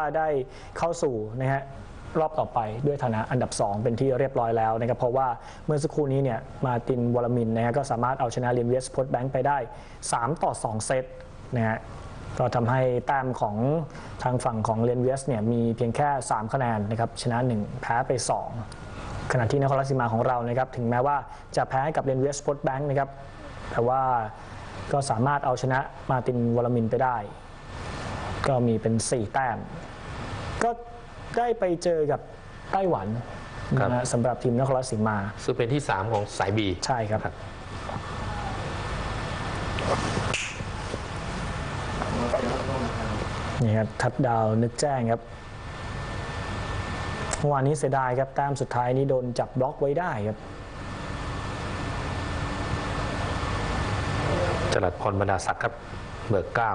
ได้เข้าสู่นะฮะรอบต่อไปด้วยฐานะอันดับ2เป็นที่เรียบร้อยแล้วนะครับเพราะว่าเมื่อสักครู่นี้เนี่ยมาตินวลมินนะฮะก็สามารถเอาชนะเรียนเวสต์โพสต์แบงค์ไปได้3-2เซตนะฮะก็ทำให้แต้มของทางฝั่งของเรียนเวสต์เนี่ยมีเพียงแค่3คะแนนนะครับชนะ1แพ้ไป2ขณะที่นครราชสีมาของเรานะครับถึงแม้ว่าจะแพ้กับเรียนเวสต์โพสต์แบงค์นะครับแต่ว่าก็สามารถเอาชนะมาตินวลมินไปได้ก็มีเป็น4แต้มก็ได้ไปเจอกับไต้หวันนะสำหรับทีมนครราชสีมาซึ่งเป็นที่3ของสาย B ใช่ครับนี่ครับทัดดาวนึกแจ้งครับเมื่อวานนี้เสียดายครับแต้มสุดท้ายนี้โดนจับบล็อกไว้ได้ครับจรัสพรบรรดาศักดิ์ครับเบอร์ 9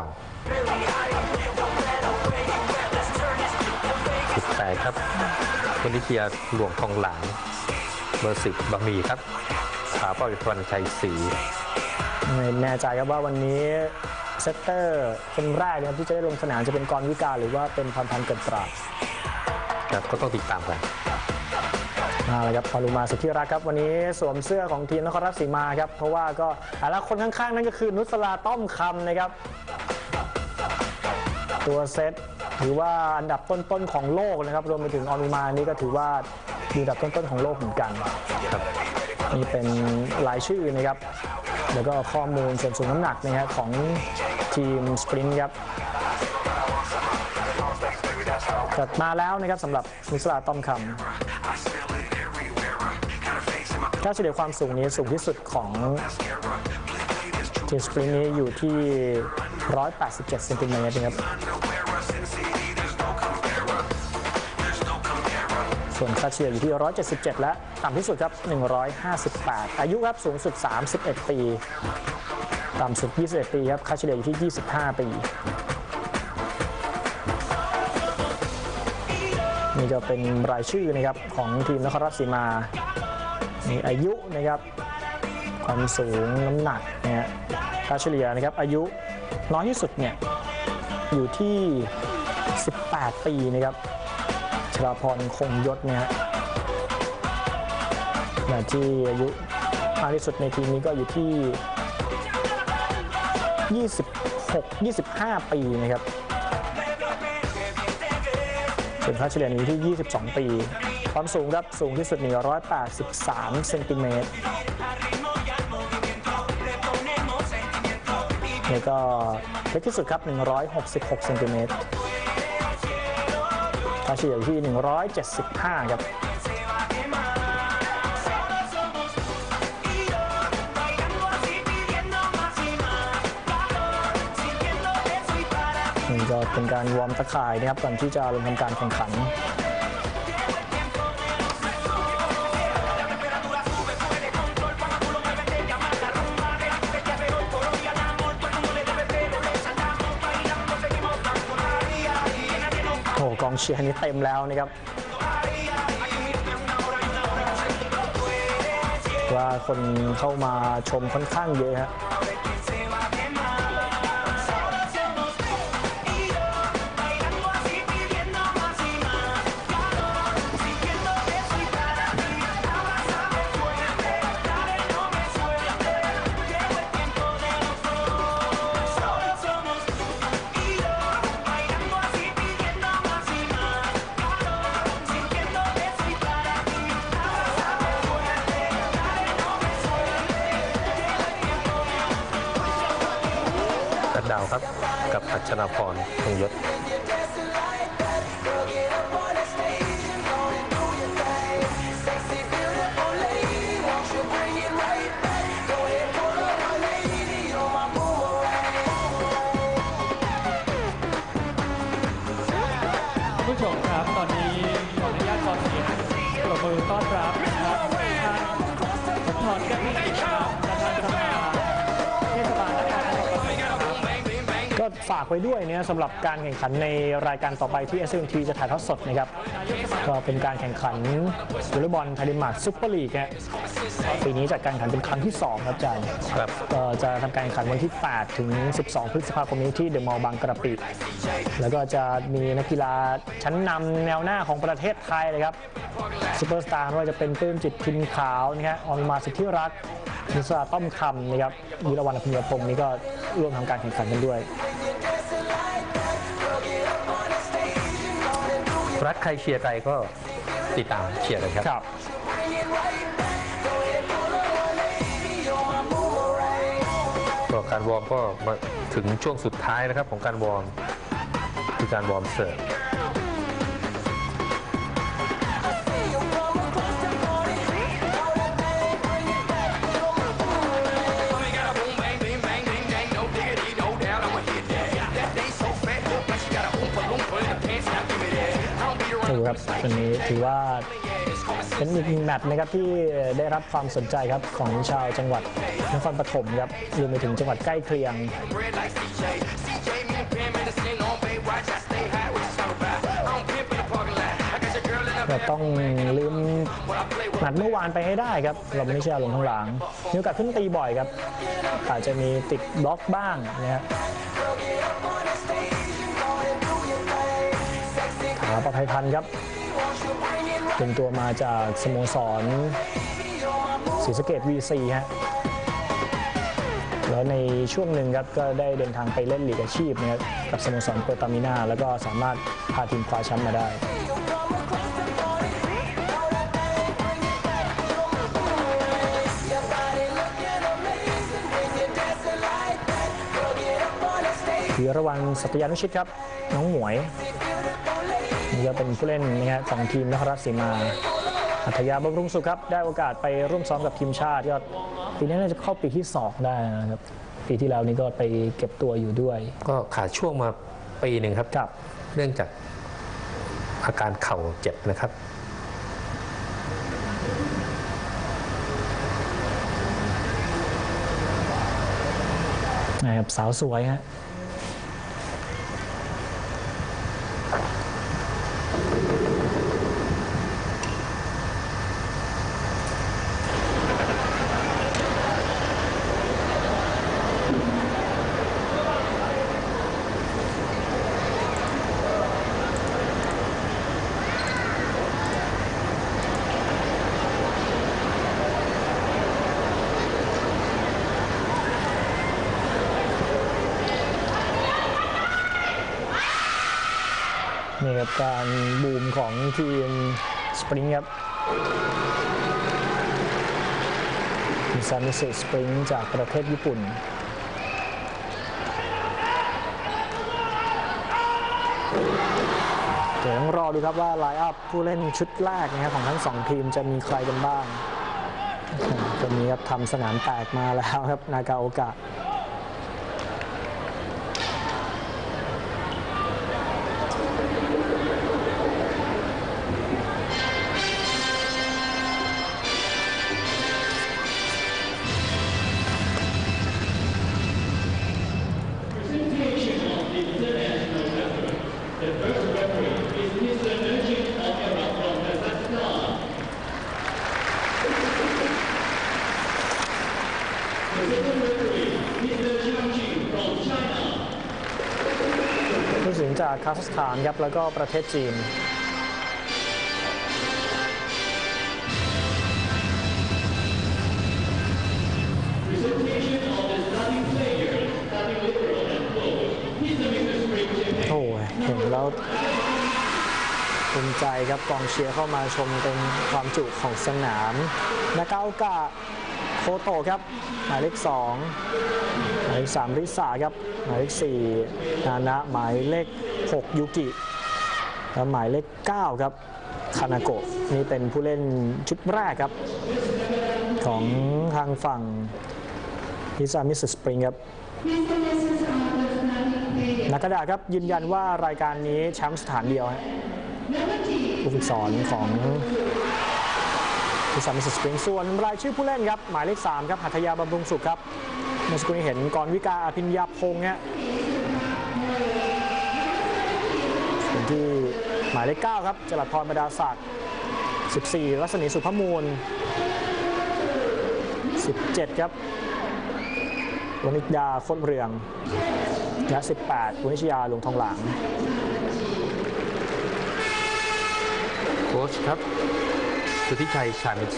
18ครับคนที่เชียร์หลวงทองหลางเบอร์ 10บะหมี่ครับสาป้ออิทวันชัยศรีไม่แน่ใจครับว่าวันนี้เซตเตอร์คนแรกนะครับที่จะได้ลงสนามจะเป็นกรวิกาหรือว่าเป็นพรพันธ์เกิดปราบก็ต้องติดตามกันมาเลยครับพอลูมาสุทธิรักครับวันนี้สวมเสื้อของทีมนครราชสีมาครับเพราะว่าก็แล้วคนข้างๆนั่นก็คือนุสราต้อมคำนะครับตัวเซตถือว่าอันดับต้นๆของโลกนะครับรวมไปถึงออนุมานี่ก็ถือว่าอยู่อันดับต้นๆของโลกเหมือนกันนี่เป็นรายชื่อนะครับแล้วก็ข้อมูลส่วนสูงน้ำหนักนะครับของทีมสปรินต์ครับจัดมาแล้วนะครับสำหรับนุสราต้อมคำถ้าเฉลี่ยความสูงนี้สูงที่สุดของทีมสปรินต์นี้อยู่ที่187เซนติเมตรนะครับส่วนค่าเฉลี่ยอยู่ที่177และต่ำที่สุดครับ158อายุครับสูงสุด31ปีต่ำสุด21ปีครับค่าเฉลี่ยอยู่ที่25ปีนี่ก็เป็นรายชื่อนะครับของทีมนครราชสีมามีอายุนะครับความสูงน้ำหนักเนี่ยค่าเฉลี่ยนะครับอายุน้อยที่สุดเนี่ยอยู่ที่18ปีนะครับชลาพรคงยศเนี่ยที่อายุมากที่สุดในทีมนี้ก็อยู่ที่25ปีนะครับส่วนค่าเฉลี่ยอยู่ที่22ปีความสูงครับสูงที่สุด183เซนติเมตรแล้วก็เล็กที่สุดครับ166เซนติเมตรค่าเฉลี่ยอยู่ที่175ครับนี่ก็เป็นการวอร์มตะข่ายนะครับก่อนที่จะลงทำการแข่งขันกองเชียร์นี้เต็มแล้วนะครับว่าคนเข้ามาชมค่อนข้างเยอะฮะดาวครับกับอัชราพรคงยศผู้ชมครับตอนนี้ขออนุญาตขอเสียงปรบมือต้อนรับนะครับท่านสมพรแก้วพิจิตรครับประธานสภาเทศบาลนครนครปฐมก็ฝากไว้ด้วยเนี่ยสำหรับการแข่งขันในรายการต่อไปที่ SMT จะถ่ายทอดสดนะครับก็เป็นการแข่งขันวอลเลย์บอลไทยเดนมาร์กซุปเปอร์ลีกปีนี้จัดการแข่งขันเป็นครั้งที่2ครับอาจารย์ก็จะทำการแข่งขันวันที่8ถึง12พฤษภาคมนี้ที่เดอะมอลล์บางกระปิแล้วก็จะมีนักกีฬาชั้นนำแนวหน้าของประเทศไทยเลยครับซุปเปอร์สตาร์ไม่ว่าจะเป็นปลื้มจิตพิมพ์ขาวนะครับออมมาสิทธิรักษ์นิสราต้อมคำนะครับวิรวรรณพิมพ์พงศ์นี่ก็ร่วมทำการแข่งขันกันด้วยรักใครเชียร์ใครก็ติดตามเชียร์กันครับก็การวอร์มก็มาถึงช่วงสุดท้ายนะครับของการวอร์มคือการวอร์มเสิร์ฟครับวันนี้ถือว่าเป็นอีกแมตช์นะครับที่ได้รับความสนใจครับของชาวจังหวัดนครปฐมครับรวมไปถึงจังหวัดใกล้เคียงแต่ต้องลืมนัดเมื่อวานไปให้ได้ครับเราไม่ใช่ลงข้างหลังมีโอกาสขึ้นตีบ่อยครับอาจจะมีติดบล็อกบ้างนะฮะประภัยพันธ์ครับเป็นตัวมาจากสโมสรศรีสะเกษ V4 ฮะแล้วในช่วงหนึ่งครับก็ได้เดินทางไปเล่นลีกอาชีพนะครับกับสโมสรโปรตามิน่าแล้วก็สามารถพาทีมคว้าแชมป์มาได้วีรวรรณสัตยานุชิตครับน้องหมวยนี่ก็เป็นผู้เล่นนะครับของทีมนครราชสีมาอัธยาบำรุงสุขครับได้โอกาสไปร่วมซ้อมกับทีมชาติก็ปีนี้น่าจะเข้าปีที่2ได้นะครับปีที่แล้วนี่ก็ไปเก็บตัวอยู่ด้วยก็ขาดช่วงมาปีหนึ่งครับเนื่องจากอาการเข่าเจ็บนะครับสาวสวยฮะนี่ครับการบูมของทีมสปริงครับมิซามิสึสปริงจากประเทศญี่ปุ่นเดี๋ยวต้องรอดูครับว่าไลน์อัพผู้เล่นชุดแรกนะครับของทั้ง2ทีมจะมีใครกันบ้างคนนี้ครับทำสนามแตกมาแล้วครับนากาโอกะผู้สิงจากคาซัคสถานครับแล้วก็ประเทศจีนโอ้ยเห็นแล้วภูมิใจครับกองเชียร์เข้ามาชมเป็นความจุของสนามนากาโอกะโคโตะครับหมายเลข2หมายเลข3ริสาครับหมายเลข4นานะหมายเลข6ยูกิและหมายเลข9ครับคานาโกะนี่เป็นผู้เล่นชุดแรกครับของทางฝั่งมิซามิสึสปริงครับนักกระดาษครับยืนยันว่ารายการนี้แชมป์สถานเดียวผู้ฝึกสอนของมิซามิสึสปริงส่วนรายชื่อผู้เล่นครับหมายเลข3ครับหัตถยาบำรุงสุขครับเมื่อสักครู่นี้เห็นกรวิกาอภิญญาพงษ์ฮะเป็นที่หมายเลข 9 ครับจรัสพร บรรดาศักดิ์ 14 รัศมี สุภมูล 17 ครับวณิดา โคตรเรืองและ 18 วณิชยา หลวงทองหลางโค้ชครับสุทธิชัย ชาญบัญชี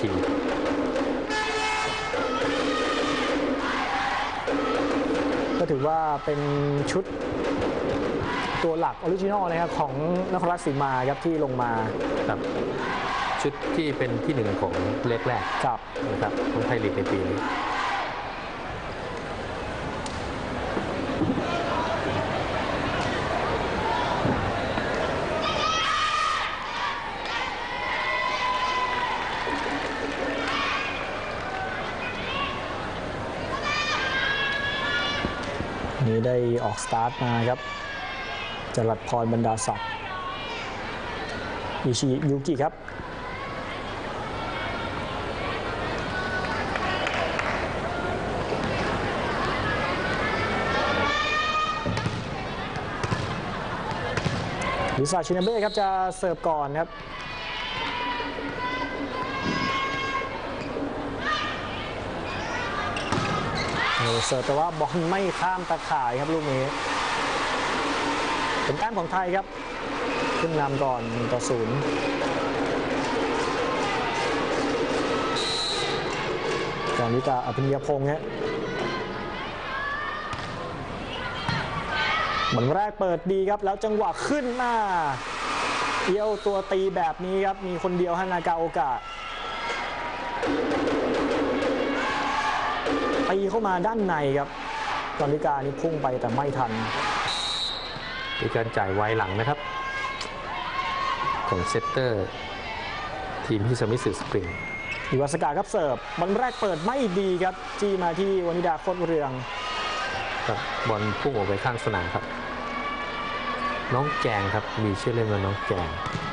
ก็ถือว่าเป็นชุดตัวหลักออริจินอลนะครับของนครราชสีมาครับที่ลงมาครับชุดที่เป็นที่หนึ่งของเล็กแรกครับนะครับของไทยลีกในปีนี้นี้ได้ออกสตาร์ทมาครับจรัสพร บรรดาศักดิ์อิชิยุกิครับลิซาชินาเบ้ครับจะเสิร์ฟก่อนครับเสิร์ฟแต่ว่าบอลไม่ข้ามตะข่ายครับลูกนี้เป็นแต้มของไทยครับขึ้นนำก่อน1-0ก่อนวิกาอภิญญาพงษ์ฮะบอลแรกเปิดดีครับแล้วจังหวะขึ้นมาเอี้ยวตัวตีแบบนี้ครับมีคนเดียวฮานากาโอกะตีเข้ามาด้านในครับตอนวิกานี่พุ่งไปแต่ไม่ทันมีการจ่ายไวหลังนะครับของเซตเตอร์ทีมที่สมิสึสปริงอิวาสกาครับเสิร์ฟบอลแรกเปิดไม่ดีครับจี้มาที่วณิดา โคตรเรืองครับบอลพุ่งออกไปข้างสนามครับน้องแจงครับมีชื่อเล่นว่าน้องแจง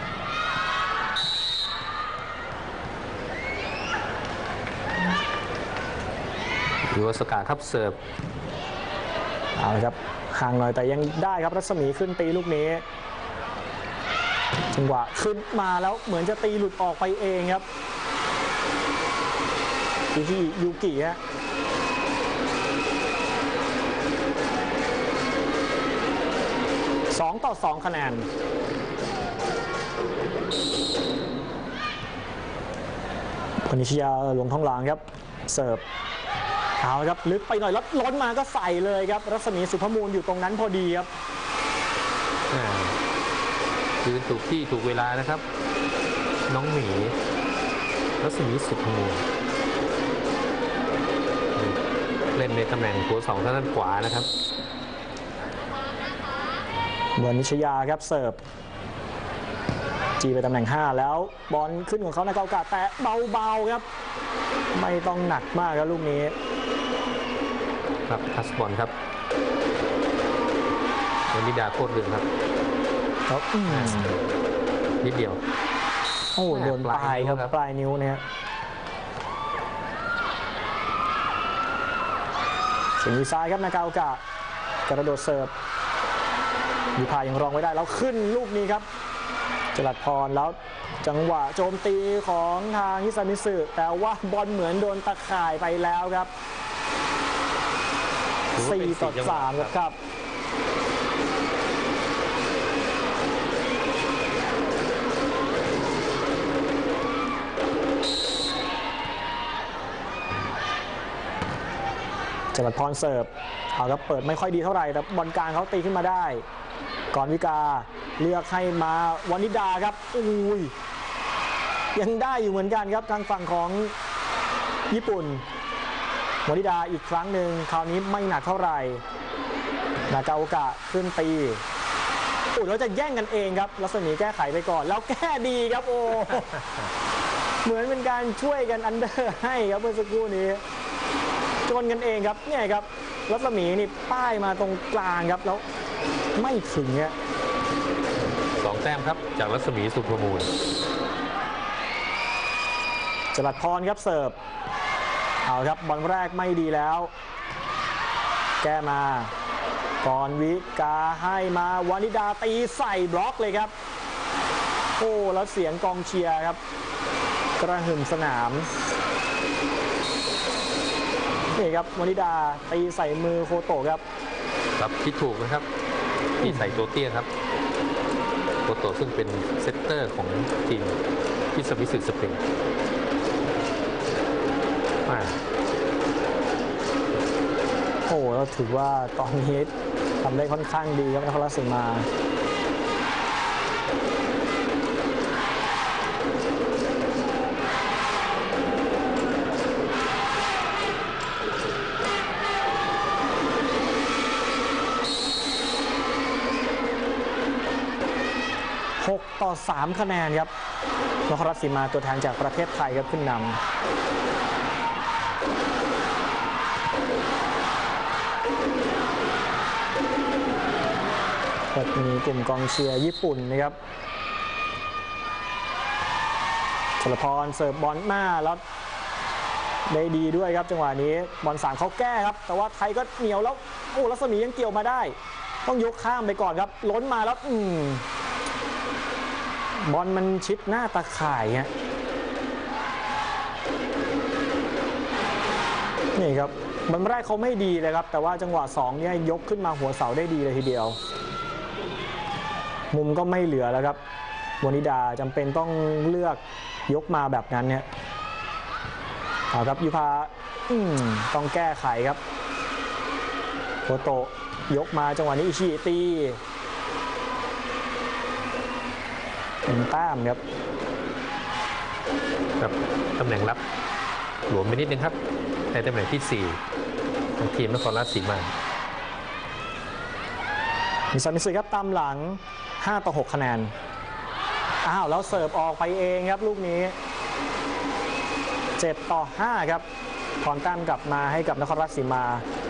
อิวาสกาครับเสิร์ฟเอาเลยครับห่างหน่อยแต่ยังได้ครับรัศมีขึ้นตีลูกนี้จังหวะขึ้นมาแล้วเหมือนจะตีหลุดออกไปเองครับที่ยูกิฮะ2-2 คะแนนพนิชยา หลวงทองหลางครับเสิร์ฟเอาครับลึกไปหน่อยแล้วล้นมาก็ใส่เลยครับรัศมี สุภมูลอยู่ตรงนั้นพอดีครับยืนถูกที่ถูกเวลานะครับน้องหมีรัศมี สุภมูลเล่นในตำแหน่งหัวสองทางด้านขวานะครับวณิชยาครับเสิร์ฟจีไปตำแหน่ง5แล้วบอลขึ้นของเขาในเกาโอกาสแต่เบาๆครับไม่ต้องหนักมากครับลูกนี้ครับทัสบอลครับวณิดา โคตรเรืองครับนิดเดียวโอ้โดนปลายครับปลายนิ้วเนี่ยสิงห์ซ้ายครับนาเกาโอกะกระโดดเสิร์ฟยูพายังรองไว้ได้แล้วขึ้นลูกนี้ครับจรัสพรแล้วจังหวะโจมตีของทางฮิซามิสึแต่ว่าบอลเหมือนโดนตะข่ายไปแล้วครับ4-3ครับจรัสพรเสิร์ฟเอาครับเปิดไม่ค่อยดีเท่าไหร่แต่บอลกลางเขาตีขึ้นมาได้ก่อนวิกาเลือกให้มาวณิดาครับอุ้ยยังได้อยู่เหมือนกันครับทางฝั่งของญี่ปุ่นวณิดาอีกครั้งหนึ่งคราวนี้ไม่หนักเท่าไหร่นาเกาโอกะขึ้นตีแล้วจะแย่งกันเองครับรัศมีแก้ไขไปก่อนแล้วแก้ดีครับโอ้เหมือนเป็นการช่วยกันอันเดอร์ให้ครับเมื่อสักครู่นี้จนกันเองครับเนี่ยครับรัศมีนี่ป้ายมาตรงกลางครับแล้วไม่ถึงเนี่ย 2 แต้มครับจากรัศมี สุภมูลจรัสพรครับเสิร์ฟเอาครับบอลแรกไม่ดีแล้วแก้มากรวิกาให้มาวานิดาตีใส่บล็อกเลยครับโอ้แล้วเสียงกองเชียร์ครับกระหึ่มสนามนี่ครับวานิดาตีใส่มือโคโตะครับครับคิดถูกนะครับที่ใส่ตัวเตี้ยครับโคโตะซึ่งเป็นเซตเตอร์ของทีมพิสวิสุสปริงโอ้แล้วถือว่าตอนนี้ทำได้ค่อนข้างดีครับนครราชสีมา6-3 คะแนนครับนครราชสีมาตัวแทนจากประเทศไทยครับขึ้นนำก็มีกลุ่มกองเชียร์ญี่ปุ่นนะครับชลพรเสิร์ฟบอลหน้าแล้วได้ดีด้วยครับจังหวะนี้บอล3เขาแก้ครับแต่ว่าไทยก็เหนียวแล้วโอ้รัศมียังเกี่ยวมาได้ต้องยกข้ามไปก่อนครับล้นมาแล้วบอลมันชิดหน้าตาข่ายฮะนี่ครับบอลแรกเขาไม่ดีเลยครับแต่ว่าจังหวะ2เนี่ยยกขึ้นมาหัวเสาได้ดีเลยทีเดียวมุมก็ไม่เหลือแล้วครับวานิดาจำเป็นต้องเลือกยกมาแบบนั้นเนี่ยเอาครับยุพาต้องแก้ไขครับโคโตะยกมาจังหวะนี้อิชิตีเป็นแต้มครับตำแหน่งรับหลวมไปนิดนึงครับในตำแหน่งที่4ของทีมนครราชสีมามิซามิสึครับตามหลัง5-6 คะแนนอ้าวแล้วเสิร์ฟออกไปเองครับลูกนี้7-5ครับถอนแต้มกลับมาให้กับนครราชสีมา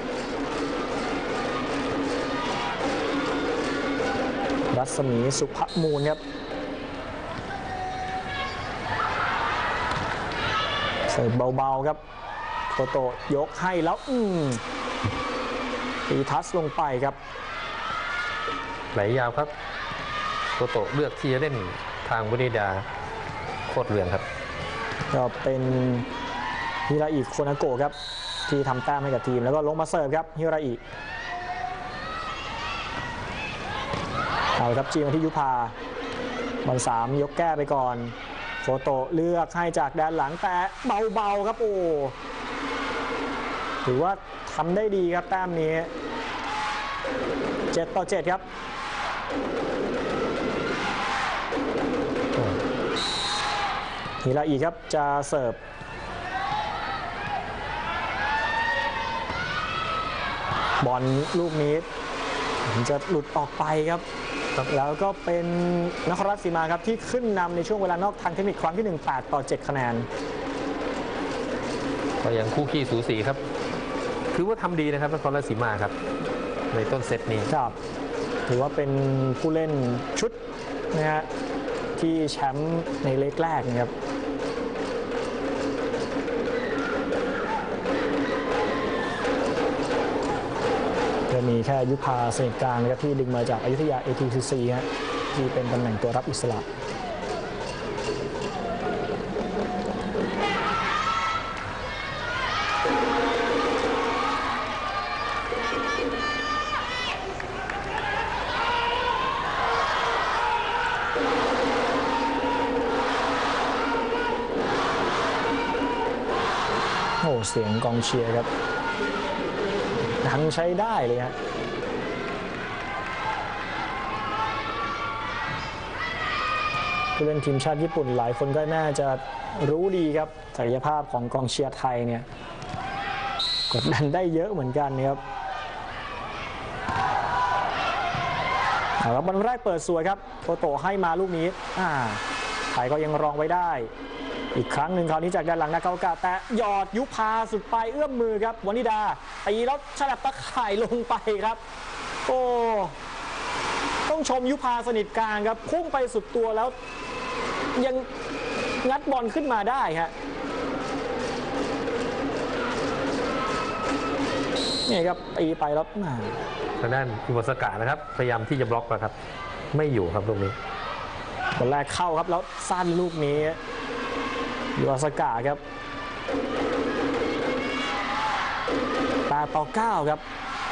รัศมีสุภมูลครับเสิร์ฟเบาๆครับโคโตะยกให้แล้วตีทัชลงไปครับไหลยาวครับโคโตะเลือกที่จะเล่นทางวานิดาโคตรเรืองครับก็เป็นฮิราอิโคนาโกะครับที่ทำแต้มให้กับทีมแล้วก็ลงมาเสิร์ฟครับฮิราอิเอาครับจีมาที่ยุพาบอล3ยกแก้ไปก่อนโคโตะเลือกให้จากแดนหลังแต่เบาๆครับโอ้ถือว่าทำได้ดีครับแต้มนี้7-7ครับฮิราอิครับจะเสิร์ฟบอลลูกนี้จะหลุดออกไปครับแล้วก็เป็นนครราชสีมาครับที่ขึ้นนำในช่วงเวลานอกทางเทคนิคครั้งที่8-7 คะแนนก็ยังคู่ขี้สูสีครับคือว่าทำดีนะครับนครราชสีมาครับในต้นเซตนี้ครับถือว่าเป็นผู้เล่นชุดนะฮะที่แชมป์ในเล็กแรกนะครับจะมีแค่ยุพาเสน่ห์กลางนะครับที่ดึงมาจากอยุธยา ATCC ฮะที่เป็นตำแหน่งตัวรับอิสระโอ้เสียงกองเชียร์ครับดังใช้ได้เลยฮะผู้เล่นทีมชาติญี่ปุ่นหลายคนก็น่าจะรู้ดีครับศักยภาพของกองเชียร์ไทยเนี่ยกดดันได้เยอะเหมือนกันนะครับบอลแรกเปิดสวยครับโคโตะให้มาลูกนี้ไทยก็ยังรองไว้ได้อีกครั้งหนึ่งคราวนี้จากด้านหลังนาคาโอกะแต่หยอดยุพาสุดปลายเอื้อมมือครับวานิดาตีแล้วฉลับตะข่ายลงไปครับโอ้ต้องชมยุพาสนิทกลางครับพุ่งไปสุดตัวแล้วยังงัดบอลขึ้นมาได้ครับนี่ครับตีไปแล้วมาทางด้านอิวาสกะนะครับพยายามที่จะบล็อกนะครับไม่อยู่ครับลูกนี้บอลแรกเข้าครับแล้วสั้นลูกนี้ยูอาสกาครับ8-9ครับ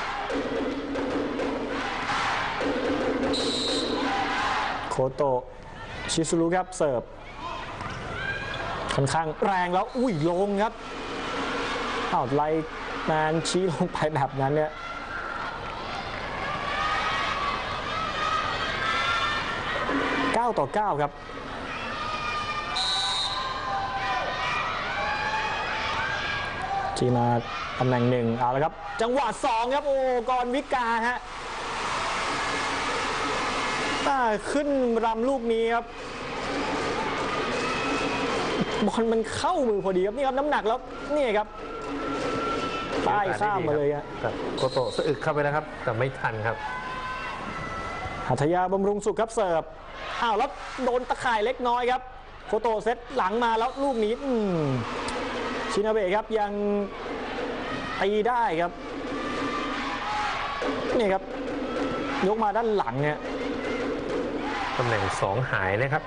โคโตะชิซุรุครับเสิร์ฟค่อนข้างแรงแล้วอุ้ยลงครับไล่แมนชี้ลงไปแบบนั้นเนี่ย9-9ครับที่มาตำแหน่งหนึ่งเอาละครับจังหวะ2ครับโอ้กรวิกาฮะขึ้นรำลูกนี้ครับบอลมันเข้ามือพอดีครับนี่ครับน้ำหนักแล้วนี่ครับใต้ข้ามมาเลยครับโคโตะสะอึกเข้าไปแล้วครับแต่ไม่ทันครับหัตถยาบำรุงสุขครับเสิร์ฟแล้วโดนตะข่ายเล็กน้อยครับโคโตะเซตหลังมาแล้วลูกนี้ชินาเบะครับยังตีได้ครับนี่ครับยกมาด้านหลังเนี่ยตำแหน่ง2หายนะครับ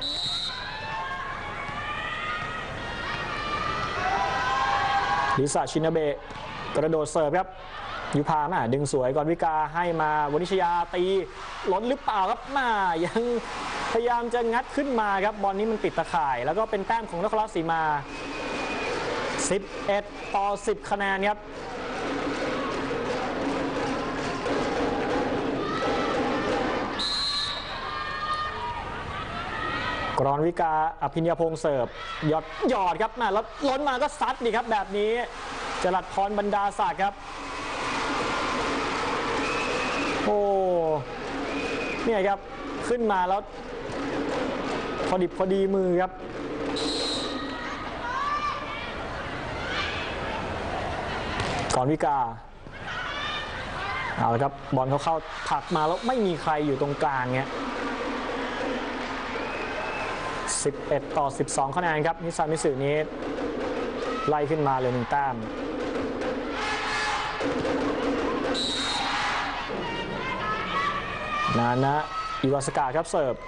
ลิซ่าชินาเบะกระโดดเสิร์ฟครับยุพาดึงสวยก่อนวิกาให้มาวนิชยาตีล้นหรือเปล่าครับยังพยายามจะงัดขึ้นมาครับบอลนี้มันติดตะข่ายแล้วก็เป็นแต้มของนครราชสีมา11-10คะแนนครับกรวิกาอภิญญาพงษ์เสิร์ฟหยอดครับแล้วล้นมาก็ซัดดีครับแบบนี้จรัสพรบรรดาศักดิ์ครับโอ้เนี่ยครับขึ้นมาแล้วพอดิบพอดีมือครับก่อนวิกาเอาละครับบอลเขาเข้าผักมาแล้วไม่มีใครอยู่ตรงกลางเงี้ย11-12คะแนนครับนิสสันมิสึนี้ไล่ขึ้นมาเลย1 แต้มนานะอิวาสกาครับเสิร์ฟ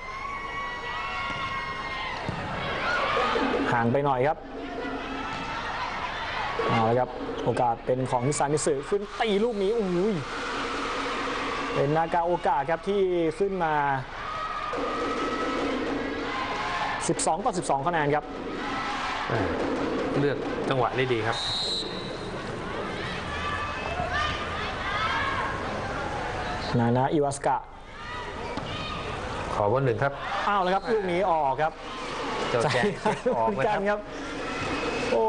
ห่างไปหน่อยครับเอาละครับโอกาสเป็นของนิสสันมิสึขึ้นตีลูกนี้อุ้ยเป็นนากาโอกาครับที่ขึ้นมา12-12คะแนนครับเลือกจังหวะได้ดีครับนานะอิวาสกะขอบอล1ครับแล้วครับลูกนี้ออกครับเจ้าแจ้งออกกันครับโอ้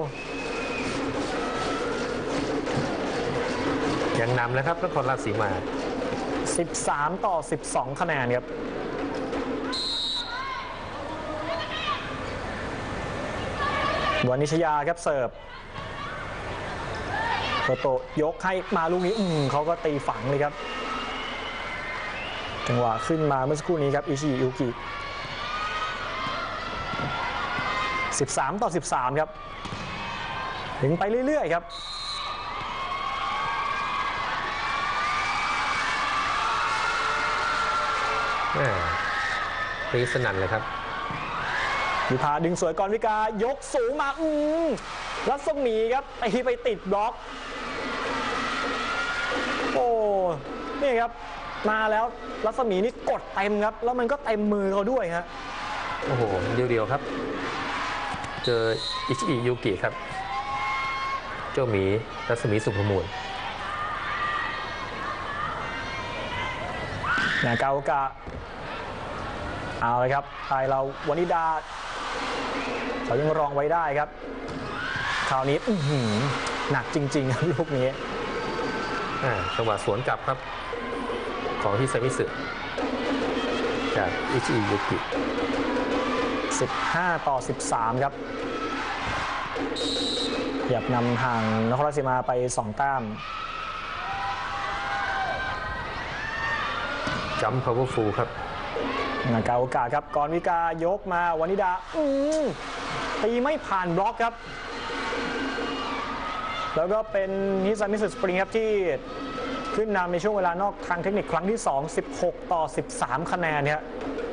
ยังนำแล้วครับนครราชสีมา 13-12คะแนนครับวานิชยาครับเสิร์ฟโคโตะยกให้มาลูกนี้เขาก็ตีฝังเลยครับจังหวะขึ้นมาเมื่อสักครู่นี้ครับอิชิยุกิ13-13ครับถึงไปเรื่อยๆครับตีสนั่นเลยครับวิภาดึงสวยก่อนวิกายกสูงมารัศมีครับตีไปติดบล็อกโอ้นี่ครับมาแล้วรัศมีนี่กดเต็มครับแล้วมันก็เต็มมือเขาด้วยฮะโอ้โหเดียวๆครับเจออิชิยุกิครับเจ้าหมีรัศมีสุภมูลนาเกาโอกะเอาเลยครับไทยเราวนิดาเขายังรองไว้ได้ครับคราวนี้หนักจริงๆครับลูกนี้จังหวะสวนกลับครับของที่ไซมิสึจากอิชิยุกิ 15-13ครับขยับนำห่างนครราชสีมาไป2 แต้มจัมป์พาวเวอร์ฟูลครับนาเกาโอกะครับกรวิกายกมาวานิดาตีไม่ผ่านบล็อกครับแล้วก็เป็นนิสสันมิสสปริงครับที่ขึ้นนำในช่วงเวลานอกทางเทคนิคครั้งที่ 2 16-13 คะแนนเนี่ย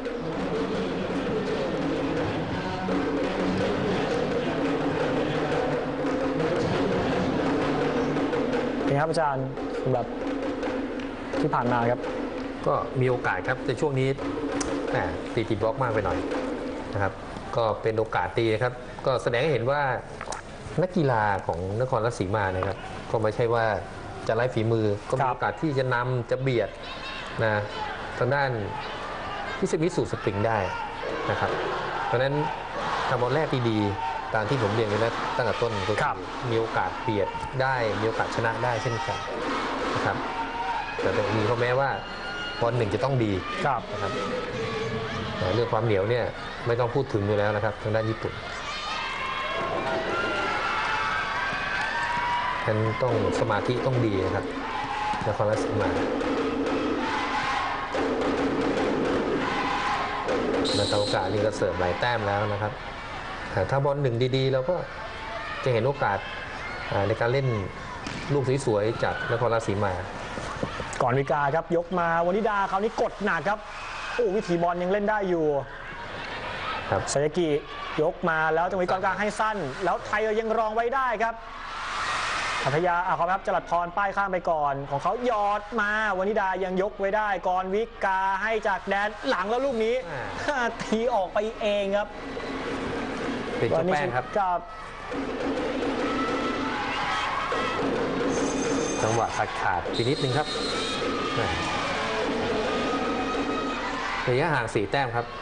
เป็นครับอาจารย์สำหรับที่ผ่านมาครับก็มีโอกาสครับแต่ช่วงนี้ตีติดบล็อกมากไปหน่อยนะครับก็เป็นโอกาสตีครับก็แสดงให้เห็นว่านักกีฬาของนครราชสีมานะครับก็ไม่ใช่ว่าจะไร้ฝีมือก็มีโอกาสที่จะนำจะเบียดนะทางด้านมิสสุสปริงได้นะครับเพราะฉะนั้นทำบอลแรกดีๆตามที่ผมเรียนไปแล้วตั้งแต่ต้นก็มีโอกาสเบียดได้มีโอกาสชนะได้เช่นกันนะครับแต่ต้องมีข้อแม้ว่าบอลหนึ่งจะต้องดีนะครับเรื่องความเหนียวเนี่ยไม่ต้องพูดถึงอยู่แล้วนะครับทางด้านญี่ปุ่นฉะนั้นต้องสมาธิต้องดีนะครับนครราชสีมานาตาโอกาสนี่ก็เสิร์ฟหลายแต้มแล้วนะครับถ้าบอลหนึ่งดีๆเราก็จะเห็นโอกาสในการเล่นลูกสวยๆจากนครราชสีมาก่อนวิกาครับยกมาวนิดาคราวนี้กดหนักครับโอ้วิถีบอลยังเล่นได้อยู่ครับไซยากิยกมาแล้วจังหวะกองกลางให้สั้นแล้วไทยยังรองไว้ได้ครับพัทยาขอครับจรัสพรป้ายข้ามไปก่อนของเขาหยอดมาวนิดายังยกไว้ได้ก่อนวิกาให้จากแดนหลังแล้วลูกนี้ทีออกไปเองครับเป็นเจ้าแป้งครับจังหวะขาดทีนิดนึงครับระยะห่าง4 แต้มครับ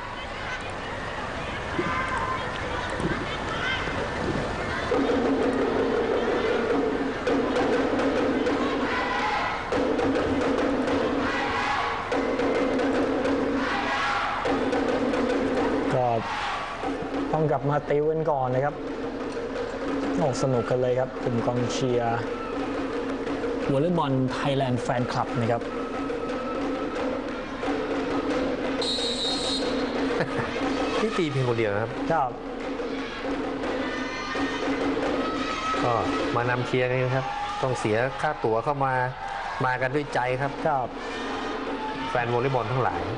ก็ต้องกลับมาติวกันก่อนนะครับสนุกกันเลยครับกลุ่มกองเชียร์วอลเลย์บอลไทยแลนด์แฟนคลับนะครับที่ตีเพียงคนเดียวนะครับก็มานำเชียร์กันครับต้องเสียค่าตั๋วเข้ามากันด้วยใจครับแฟนวอลเลย์บอลทั้งหลาย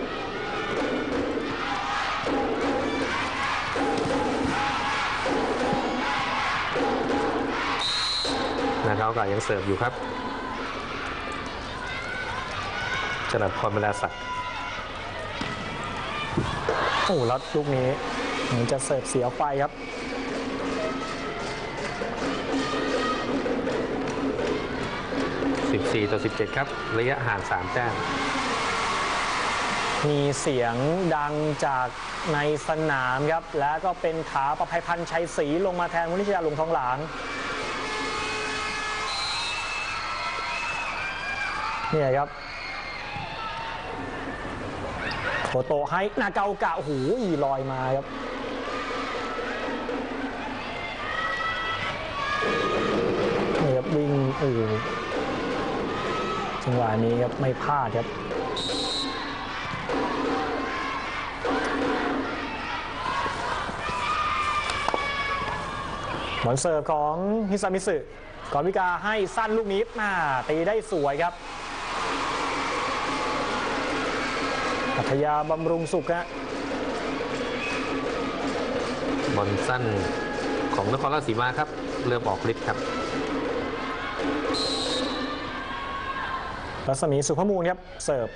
นะครับก็ยังเสิร์ฟอยู่ครับจรัสพรเวลาศักดิ์โอ้แล้วลูกนี้เหมือนจะเสิร์ฟเสียไปครับ 14-17ครับระยะห่าง3 แต้มมีเสียงดังจากในสนามครับแล้วก็เป็นถาประภัยพันธ์ชัยศรีลงมาแทนวุฒิชยาหลวงทองหลางนี่ครับโคโตให้นาเกากะโอ้โหลอยมาครับนี่ครับวิ่งจังหวะนี้ครับไม่พลาดครับบอลเสิร์ฟของฮิซามิสึก่อนวิกาให้สั้นลูกนี้ตีได้สวยครับพัทยาบำรุงสุขฮะบอลสั้นของนครราชสีมาครับเริ่มออกฤทธิ์ครับรัศมีสุภมูลครับเสิร์ฟ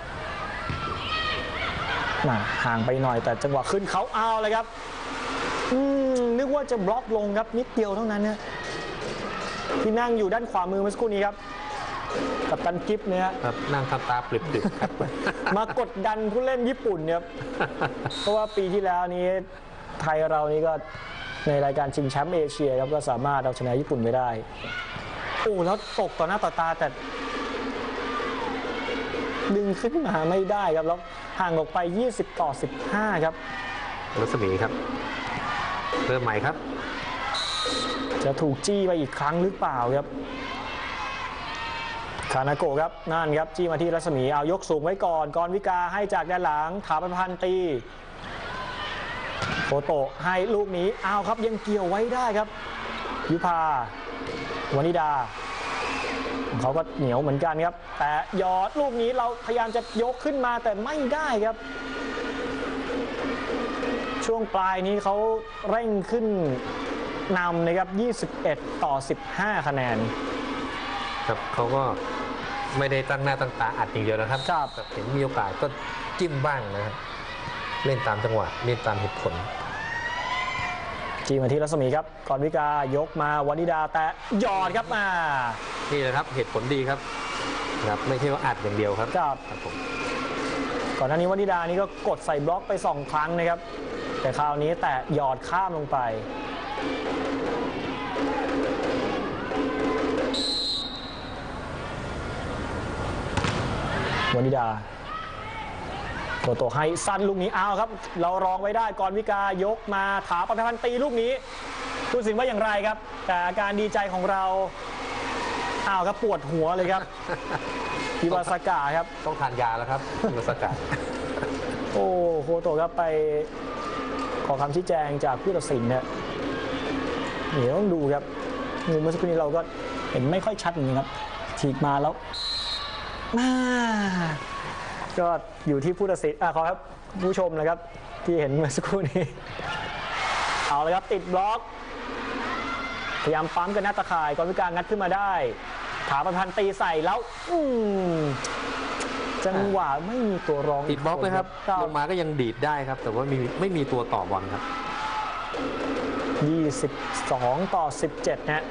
ห่างไปหน่อยแต่จังหวะขึ้นเขาเอาเลยครับนึกว่าจะบล็อกลงครับนิดเดียวเท่านั้นนะที่นั่งอยู่ด้านขวามือเมื่อสักครู่นี้ครับกับตันกิฟต์เนี่ยครับนั่งทำตาปลิบๆครับมากดดันผู้เล่นญี่ปุ่นเนี่ยเพราะว่าปีที่แล้วนี้ไทยเรานี่ก็ในรายการชิงแชมป์เอเชียครับก็สามารถเอาชนะญี่ปุ่นไปได้โอ้แล้วตกต่อหน้าต่อตาแต่ดึงขึ้นมาไม่ได้ครับแล้วห่างออกไป20-15ครับรัศมีครับเริ่มใหม่ครับจะถูกจี้ไปอีกครั้งหรือเปล่าครับคานาโกะครับนั่นครับจี้มาที่รัศมีเอายกสูงไว้ก่อนวิกาให้จากด้านหลังถาประพันธ์ตีโคโตะให้ลูกนี้เอาครับยังเกี่ยวไว้ได้ครับยุพาวนิดาเขาก็เหนียวเหมือนกันครับแต่หยอดลูกนี้เราพยายามจะยกขึ้นมาแต่ไม่ได้ครับช่วงปลายนี้เขาเร่งขึ้นนำนะครับ21-15 คะแนนครับเขาก็ไม่ได้ตั้งหน้าตั้งตาอัดอย่างเดียวนะครับเห็นมีโอกาสก็จิ้มบ้างนะครับเล่นตามจังหวะเล่นตามเหตุผลจีมาที่รัศมีครับก่อนวิกายกมาวานิดาแต่หยอดครับมานี่แหละครับเหตุผลดีครับไม่ใช่ว่าอัดอย่างเดียวครับผมก่อนหน้านี้วานิดานี่ก็กดใส่บล็อกไป2 ครั้งนะครับแต่คราวนี้แต่หยอดข้ามลงไปวานิดาโตให้สั้นลูกนี้เอาครับเรารองไว้ได้ก่อนวิกายกมาถาปฐพันธ์ตีลูกนี้ผู้สินว่าอย่างไรครับแต่อาการดีใจของเราเอาครับปวดหัวเลยครับอิวาสกะครับต้องทานยาแล้วครับอิวาสกะโอ้โคโตครับไปขอคำชี้แจงจากผู้ตัดสินเนี่ยเดี๋ยวต้องดูครับเมื่อสักครู่นี้เราก็เห็นไม่ค่อยชัดอย่างนี้ครับฉีกมาแล้วก็อยู่ที่ผู้ตัดสินขอครับผู้ชมนะครับที่เห็นเมื่อสักครู่นี้เอาเลยครับติดบล็อกพยายามปั๊มกันหน้าตะข่ายก่อนวิการงัดขึ้นมาได้ถาปฐพันธ์ตีใส่แล้วจังหวะไม่มีตัวรองติดบล็อกเลยครับลงมาก็ยังดีดได้ครับแต่ว่าไม่มีตัวต่อบอลครับ 22-17นะ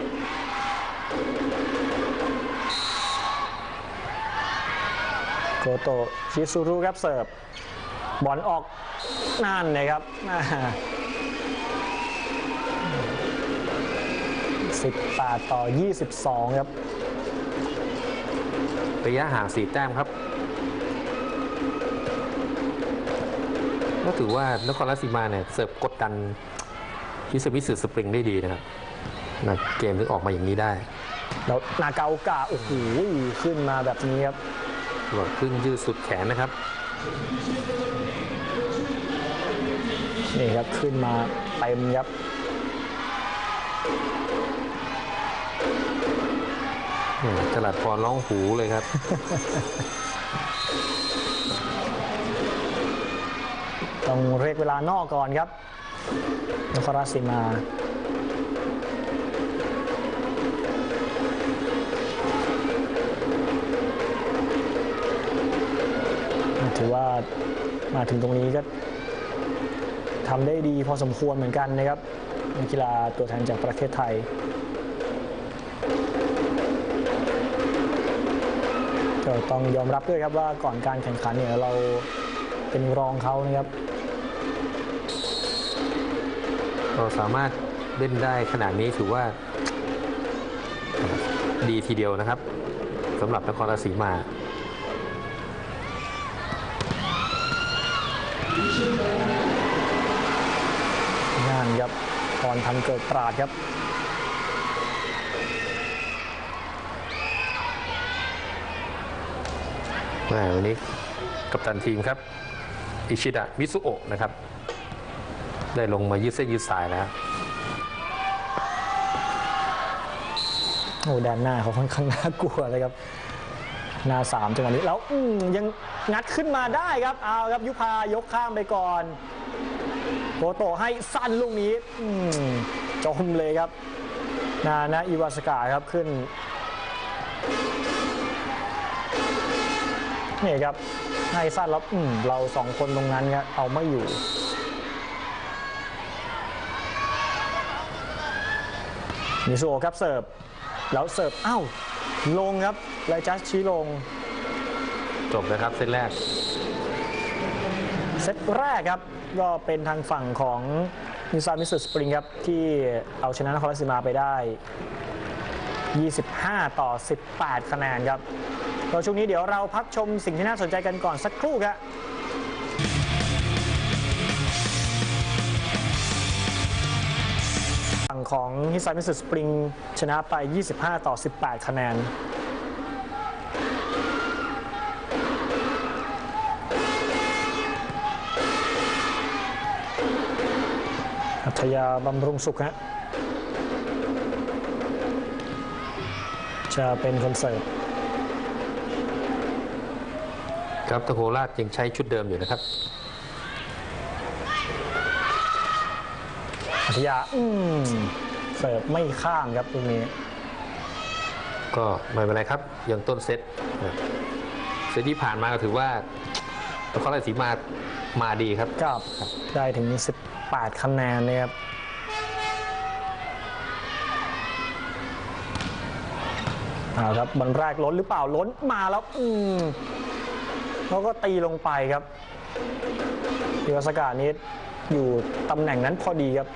โกโตชิซูรุครับเสิร์ฟบอลออกนั่นเลยครับ18-22ครับระยะห่าง4 แต้มครับก็ถือว่านครราชสีมาเนี่ยเสิร์ฟกดดันฮิสมิสึสปริงได้ดีนะครับเกมถึงออกมาอย่างนี้ได้แล้วนาเกาโอกะโอ้โหขึ้นมาแบบนี้ครับหลดขึ้นยืดสุดแขนนะครับนี่ครับขึ้นมาเต็มครับจลัดพรร้องหูเลยครับต้องเรียกเวลานอกก่อนครับนครราชสีมาถือว่ามาถึงตรงนี้ก็ทำได้ดีพอสมควรเหมือนกันนะครับนักกีฬาตัวแทนจากประเทศไทยก็ต้องยอมรับด้วยครับว่าก่อนการแข่งขันเนี่ยเราเป็นรองเขานะครับเราสามารถเล่นได้ขนาดนี้ถือว่าดีทีเดียวนะครับสำหรับนครราชสีมางานครับพรพันธ์เกิดปราดครับวันนี้กัปตันทีมครับอิชิดะมิซุโอะนะครับได้ลงมายืดเส้นยืดสายแล้วโอ้ด้านหน้าเขาค่อนข้างน่ากลัวเลยครับหน้า3จังหวะนี้แล้วยังงัดขึ้นมาได้ครับเอาครับยุพายกข้ามไปก่อนโกโตให้สั้นลูกนี้จมเลยครับนะอิวาสกะครับขึ้นนี่ครับให้สั้นแล้วเรา2 คนตรงนั้นครับเอาไม่อยู่มิซูโอะครับเสิร์ฟแล้วเสิร์ฟลงครับไลจัสชี้ลงจบเลยครับเซตแรกครับก็เป็นทางฝั่งของนิซามิสึสปริงครับที่เอาชนะนครราชสีมาไปได้25-18 คะแนนครับก็ช่วงนี้เดี๋ยวเราพักชมสิ่งที่น่าสนใจกันก่อนสักครู่ครับฝั่งของฮิซามิสึสปริงชนะไป25-18 คะแนนอัธยาบำรุงสุขฮะจะเป็นคนเสิร์ฟครับตะโคราชยังใช้ชุดเดิมอยู่นะครับอัธยาเสิร์ฟไม่ข้ามครับตรงนี้ก็ไม่เป็นไรครับยังต้นเซตนะครับเซตที่ผ่านมาก็ถือว่านครราชสีมาดีครับครับได้ถึง 18 คะแนนนะครับเอาครับบอลแรกล้นหรือเปล่าล้นมาแล้วเขาก็ตีลงไปครับธีรศักดิ์นี้อยู่ตำแหน่งนั้นพอดีครับ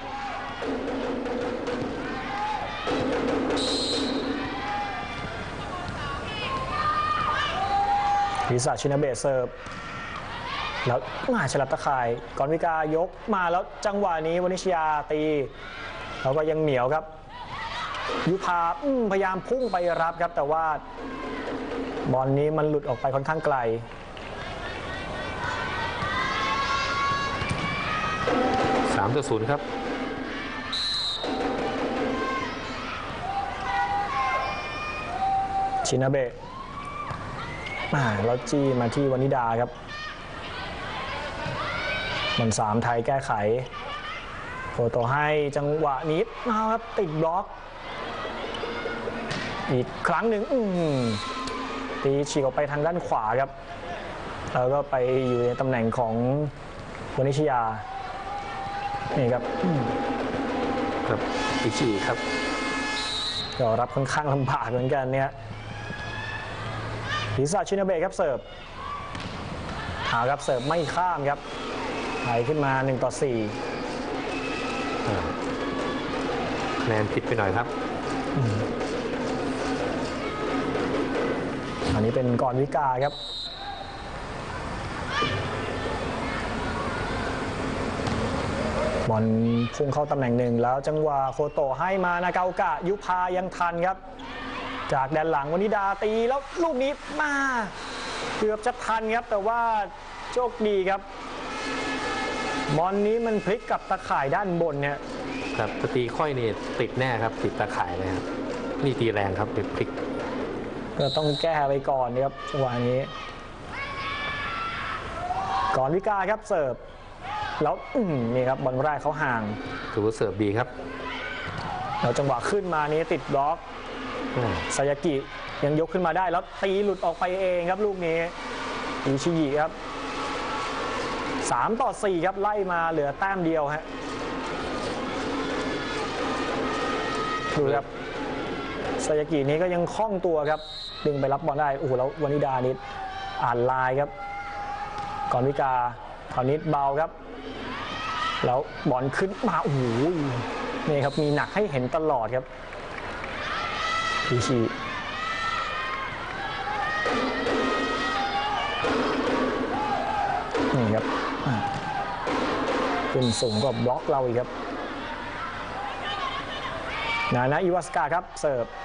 วิสาชินาเบะเสิร์ฟแล้วมาฉลับตะข่ายก่อนวิกายกมาแล้วจังหวะนี้วณิชยาตีแล้วก็ยังเหนียวครับยุพาพยายามพุ่งไปรับครับแต่ว่าบอลนี้มันหลุดออกไปค่อนข้างไกล 3-0ครับชินาเบะแล้วจี้มาที่วนิดาครับมัน3ไทยแก้ไขโฟโต้ให้จังหวะนี้ครับติดบล็อกอีกครั้งหนึ่งตีฉีกออกไปทางด้านขวาครับแล้วก็ไปอยู่ในตำแหน่งของวณิชยานี่ครับครับอีกฉีกครับก็รับค่อนข้างลำบากเหมือนกันเนี่ยพิซซ่าชินาเบะครับเสิร์ฟครับเสิร์ฟไม่ข้ามครับไหลขึ้นมา1-4 คะแนนผิดไปหน่อยครับอันนี้เป็นกรวิกาครับบอลพุ่งเข้าตำแหน่งหนึ่งแล้วจังหวะโคโตะให้มานาเกากะยุพายังทันครับจากแดนหลังวนิดาตีแล้วลูกนี้มาเกือบจะทันครับแต่ว่าโชคดีครับบอลนี้มันพลิกกับตะข่ายด้านบนเนี่ยครับตีค่อยนี่ติดแน่ครับติดตะข่ายเลยครับนี่ตีแรงครับพลิกก็ต้องแก้ไปก่อนนะครับจังหวะนี้ก่อนวิกาครับเสิร์ฟแล้วนี่ครับบอลแรกเขาห่างถือว่าเสิร์ฟดีครับแล้วจังหวะขึ้นมานี้ติดบล็อกซายากิยังยกขึ้นมาได้แล้วตีหลุดออกไปเองครับลูกนี้อิชิยิครับ3-4ครับไล่มาเหลือแต้มเดียวฮะดูครับซายากินี้ก็ยังคล่องตัวครับดึงไปรับบอลได้โอ้โหแล้ววนิดานิดอ่านลายครับก่อนวิกาคราวนี้เบาครับแล้วบอลขึ้นมาโอ้โหนี่ครับมีหนักให้เห็นตลอดครับอิชินี่ครับขึ้นสูงกว่าบล็อกเราอีกครับนาอิวาสกาครับเสิร์ฟ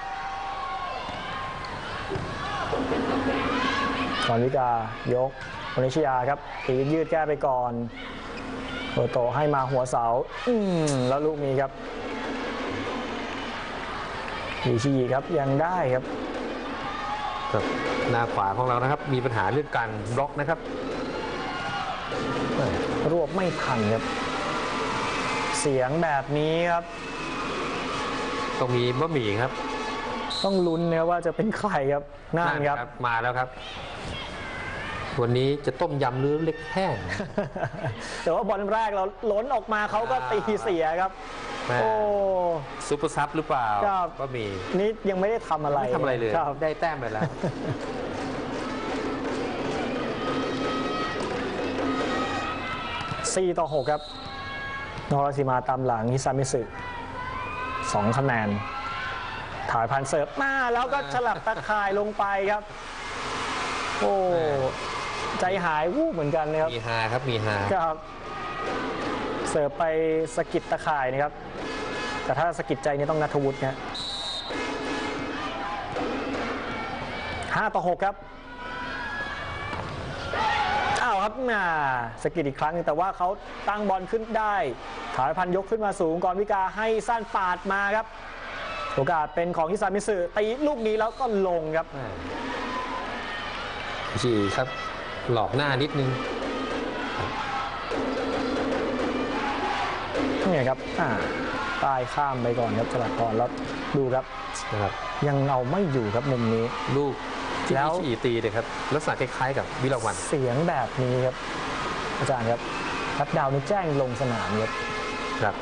ก่อนวิกายกวณิชยาครับตียืดแก้ไปก่อนโตโตให้มาหัวเสาแล้วลูกนี้ครับอิชิยิครับยังได้ครับหน้าขวาของเรานะครับมีปัญหาเรื่องการบล็อกนะครับรวบไม่ทันครับเสียงแบบนี้ครับต้องมีบะหมี่ครับต้องลุ้นนะว่าจะเป็นใครครับนั่นครับมาแล้วครับวันนี้จะต้มยำหรือเล็กแห้งแต่ว่าบอลแรกเราล้นออกมาเขาก็ตีเสียครับโอ้ซุปเปอร์ซับหรือเปล่าบะหมี่นี่ยังไม่ได้ทำอะไรเลยได้แต้มไปแล้ว 4-6ครับนครราชสีมาตามหลังฮิซามิสึ2 คะแนนถ่ายผ่านเสิร์ฟมาแล้วก็ฉลับตะข่ายลงไปครับโอ้ใจหายวูบเหมือนกันนะครับมีฮาครับมีฮาครับเสิร์ฟไปสกิดตะข่ายนะครับแต่ถ้าสกิดใจนี่ต้องณัฐวุฒินะ5-6ครับครับสกิดอีกครั้งแต่ว่าเขาตั้งบอลขึ้นได้ถายพันยกขึ้นมาสูงก่อนวิกาให้สั้นปาดมาครับโอกาสเป็นของฮิซามิสึตีลูกนี้แล้วก็ลงครับจีครับหลอกหน้านิดนึงนี่ครับใต้ข้ามไปก่อนครับจราพรแล้วดูครับนะครับยังเอาไม่อยู่ครับมุมนี้ลูกที่แล้วอิชิอิตีเลยครับลักษณะคล้ายๆกับวิลาวันเสียงแบบนี้ครับอาจารย์ครับทัดดาวนี่แจ้งลงสนามครับครับ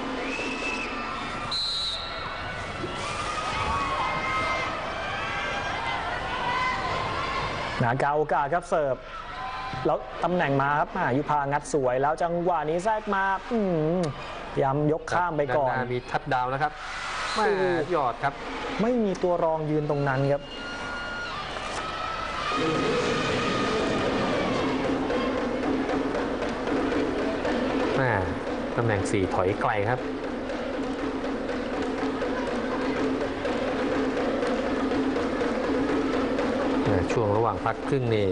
นากาโอกาสครับเสิร์ฟแล้วตำแหน่งมาครับยุพางัดสวยแล้วจังหวะนี้แทรกมาพยายามยกข้ามไปก่อนด้านหน้ามีทัดดาวนะครับแม่หยอดครับไม่มีตัวรองยืนตรงนั้นครับแม่ตำแหน่ง4ถอยไกลครับช่วงระหว่างพักครึ่งนี่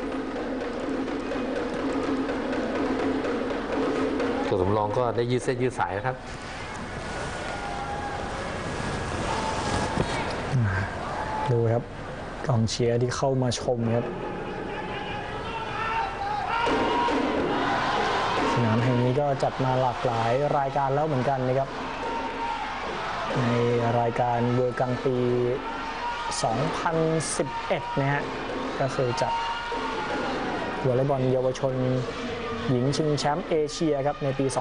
ตัวสำรองก็ได้ยืดเส้นยืดสายนะครับดูครับกองเชียร์ที่เข้ามาชมครับสนามแห่งนี้ก็จัดมาหลากหลายรายการแล้วเหมือนกันนะครับในรายการเวอร์กังปี 2011 นะฮะก็เคยจัดวอลเลย์บอลเยาวชนหญิงชิงแชมป์เอเชียครับในปี 2012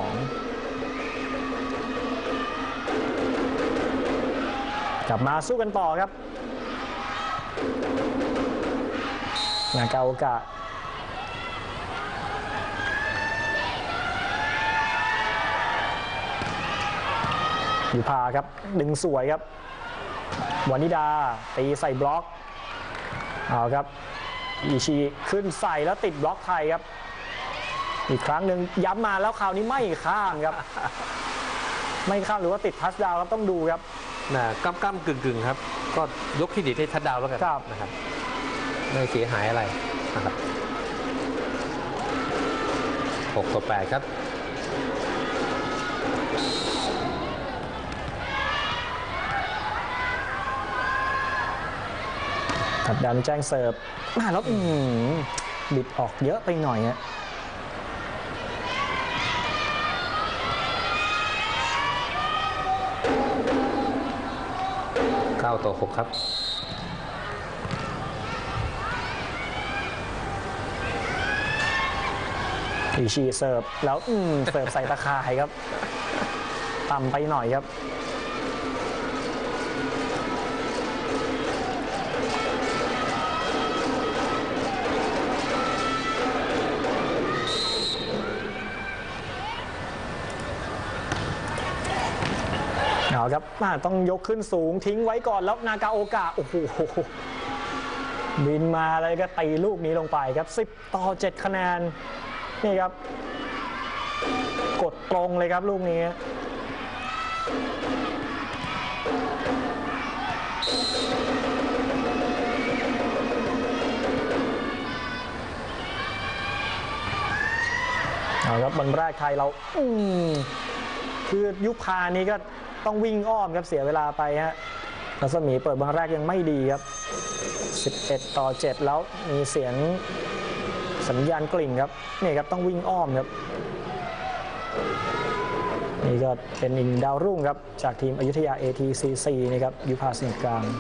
กลับมาสู้กันต่อครับนากาโอกะยุพาครับดึงสวยครับวานิดาตีใส่บล็อกเอาครับอิชิขึ้นใส่แล้วติดบล็อกไทยครับอีกครั้งหนึ่งย้ำมาแล้วคราวนี้ไม่ข้ามครับ ไม่ข้ามหรือว่าติดทัชดาวครับต้องดูครับก้ำกึ่งครับ ก็ยกเครดิตให้ทัดดาวแล้วกันนะครับไม่เสียหายอะไรนะครับ6-8ครับทัดดาวแจ้งเสิร์ฟแล้วบิดออกเยอะไปหน่อยฮะ 9-6ครับอิชิเสิร์ฟแล้วเสิร์ฟใส่ตะข่ายครับต่ำไปหน่อยครับเอาครับต้องยกขึ้นสูงทิ้งไว้ก่อนแล้วนากาโอกะโอ้โหบินมาเลยก็ตีลูกนี้ลงไปครับ10-7คะแนนนี่ครับกดตรงเลยครับลูกนี้เอาครับบอลแรกไทยเราคือยุพานี้ก็ต้องวิ่งอ้อมครับเสียเวลาไปฮะรัศมีเปิดบอลแรกยังไม่ดีครับ11-7แล้วมีเสียงสัญญาณกลิ่งครับนี่ครับต้องวิ่งอ้อมครับนี่ก็เป็นอีกดาวรุ่งครับจากทีมอยุธยา ATCC นะครับยุพาสนิทกลาง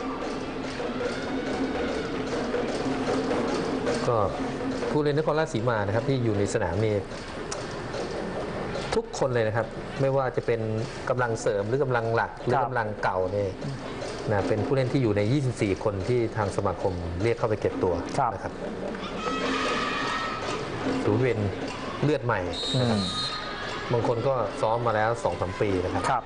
ก็ผู้เล่นนครราชสีมานะครับที่อยู่ในสนามนี้ทุกคนเลยนะครับไม่ว่าจะเป็นกำลังเสริมหรือกำลังหลักหรือกำลังเก่าเนี่ยเป็นผู้เล่นที่อยู่ใน24คนที่ทางสมาคมเรียกเข้าไปเก็บตัวนะครับถือเป็นเลือดใหม่นะครับบางคนก็ซ้อมมาแล้ว 2-3 ปีนะครับ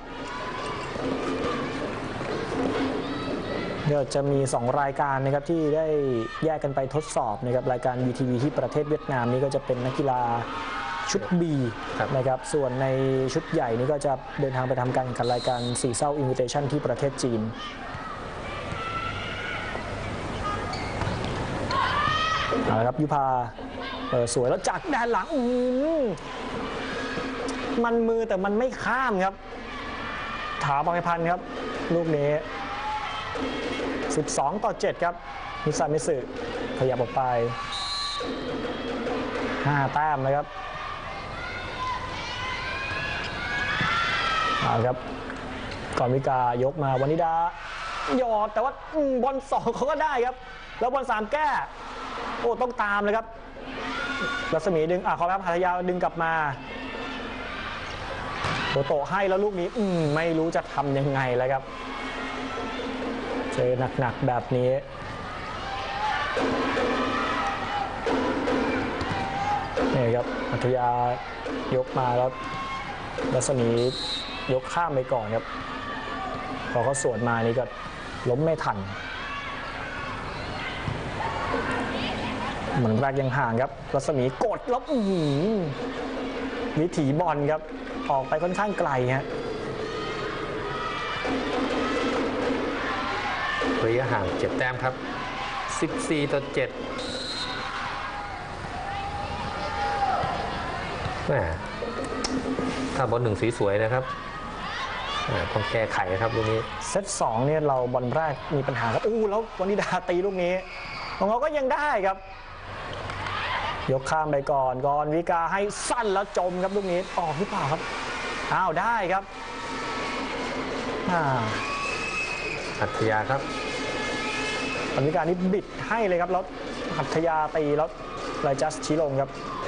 เดี๋ยวจะมี2รายการนะครับที่ได้แยกกันไปทดสอบนะครับรายการ VTV ที่ประเทศเวียดนามนี้ก็จะเป็นนักกีฬาชุด B นะครับส่วนในชุดใหญ่นี้ก็จะเดินทางไปทำการแข่งขันรายการ4เศร้า Invitation ที่ประเทศจีนเอาละครับยุพาสวยแล้วจากด้านหลังมันมือแต่มันไม่ข้ามครับถาบางไพพันธ์ครับลูกนี้12-7ครับมิซามิสึขยับออกไป5 แต้มนะครับเอาครับก่อนวิกายกมาวานิดาหยอดแต่ว่าบอล2เขาก็ได้ครับแล้วบอล3แก้โอ้ต้องตามเลยครับรัศมีดึงขอรับหัตถยาดึงกลับมาโโตให้แล้วลูกนี้ไม่รู้จะทำยังไงแล้วครับเจอหนักๆแบบนี้นี่ครับหัตถยายกมาแล้วรัศมียกข้ามไปก่อนครับพอเขาสวนมานี่ก็ล้มไม่ทันเหมือนแรกยังห่างครับรัศมีกดแล้ววิถีบอลครับออกไปค่อนข้างไกลฮะระยะห่าง7 แต้มครับ14-7ถ้าบอล1สวยๆนะครับต้องแก้ไขครับลูกนี้เซต2เนี่ยเราบอลแรกมีปัญหาครับแล้ววานิดาตีลูกนี้ของเขาก็ยังได้ครับยกข้ามไปก่อนวิกาให้สั้นแล้วจมครับลูกนี้ออกหรือเปล่าครับได้ครับหัตถยาครับวิกานี่บิดให้เลยครับแล้วหัตถยาตีแล้วไรจัสชี้ลงครับ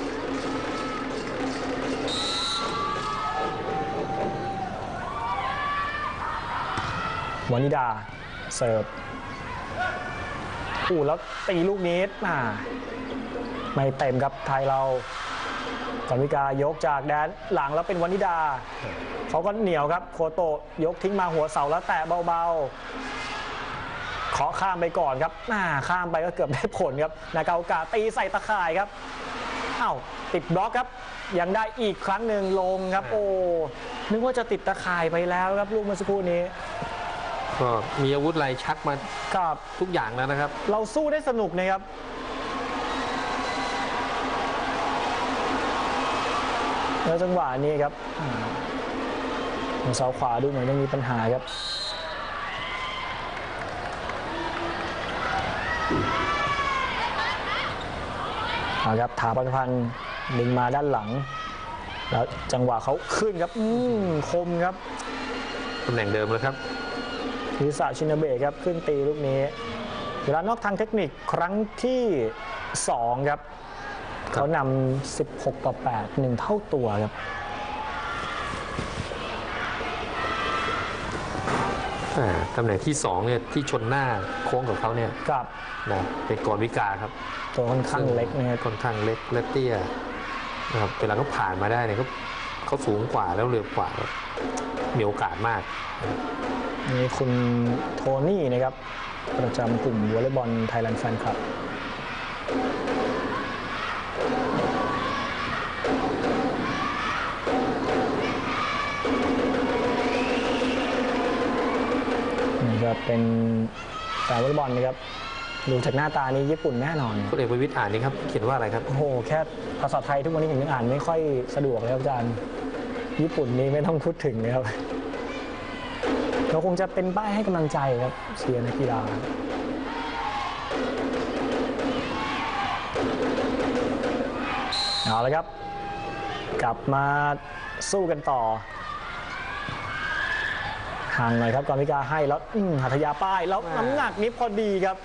วานิดาเสิร์ฟแล้วตีลูกนี้ไม่เต็มครับไทยเราก่อนวิกายกจากแดนหลังแล้วเป็นวานิดาเขาก็เหนียวครับโคโตะยกทิ้งมาหัวเสาแล้วแตะเบาๆเคาะข้ามไปก่อนครับข้ามไปก็เกือบได้ผลครับนากาโอกะตีใส่ตะข่ายครับติดบล็อกครับยังได้อีกครั้งหนึ่งลงครับนึกว่าจะติดตะข่ายไปแล้วครับลูกเมื่อสักครู่นี้ก็มีอาวุธอะไรชักมาทุกอย่างแล้วนะครับเราสู้ได้สนุกนะครับแล้วจังหวะนี้ครับเสาขวาดูเหมือนจะมีปัญหาครับครับถาปัญพันธ์ดึงมาด้านหลังแล้วจังหวะเขาขึ้นครับคมครับตำแหน่งเดิมเลยครับวิสาชินาเบะครับขึ้นตีลูกนี้เวลานอกทางเทคนิคครั้งที่2ครับเขานำ16-8 1 เท่าตัวครับตำแหน่งที่2เนี่ยที่ชนหน้าโค้งกับเขาเนี่ยเป็นกรวิกาครับตัวค่อนข้างเล็กนะครับค่อนข้างเล็กและเตี้ยนะครับเวลาเขาผ่านมาได้เนี่ยเขาสูงกว่าแล้วเร็วกว่ามีโอกาสมากนี่คุณโทนี่นะครับประจำกลุ่มวอลเลย์บอลไทยแลนด์แฟนคลับนี่ครับเป็นแฟนวอลเลย์บอลนะครับดูจากหน้าตานี้ญี่ปุ่นแน่นอนคุณเอกวิทย์อ่านนี่ครับเขียนว่าอะไรครับแค่ภาษาไทยทุกวันนี้ผมยังอ่านไม่ค่อยสะดวกเลยครับอาจารย์ญี่ปุ่นนี้ไม่ต้องพูดถึงนะครับเราคงจะเป็นป้ายให้กำลังใจครับเชียร์นักกีฬาเอาละครับกลับมาสู้กันต่อห่างหน่อยครับก่อนวิกาให้แล้วหัตถยาป้ายแล้วน้ำหนักนี้พอดีครับ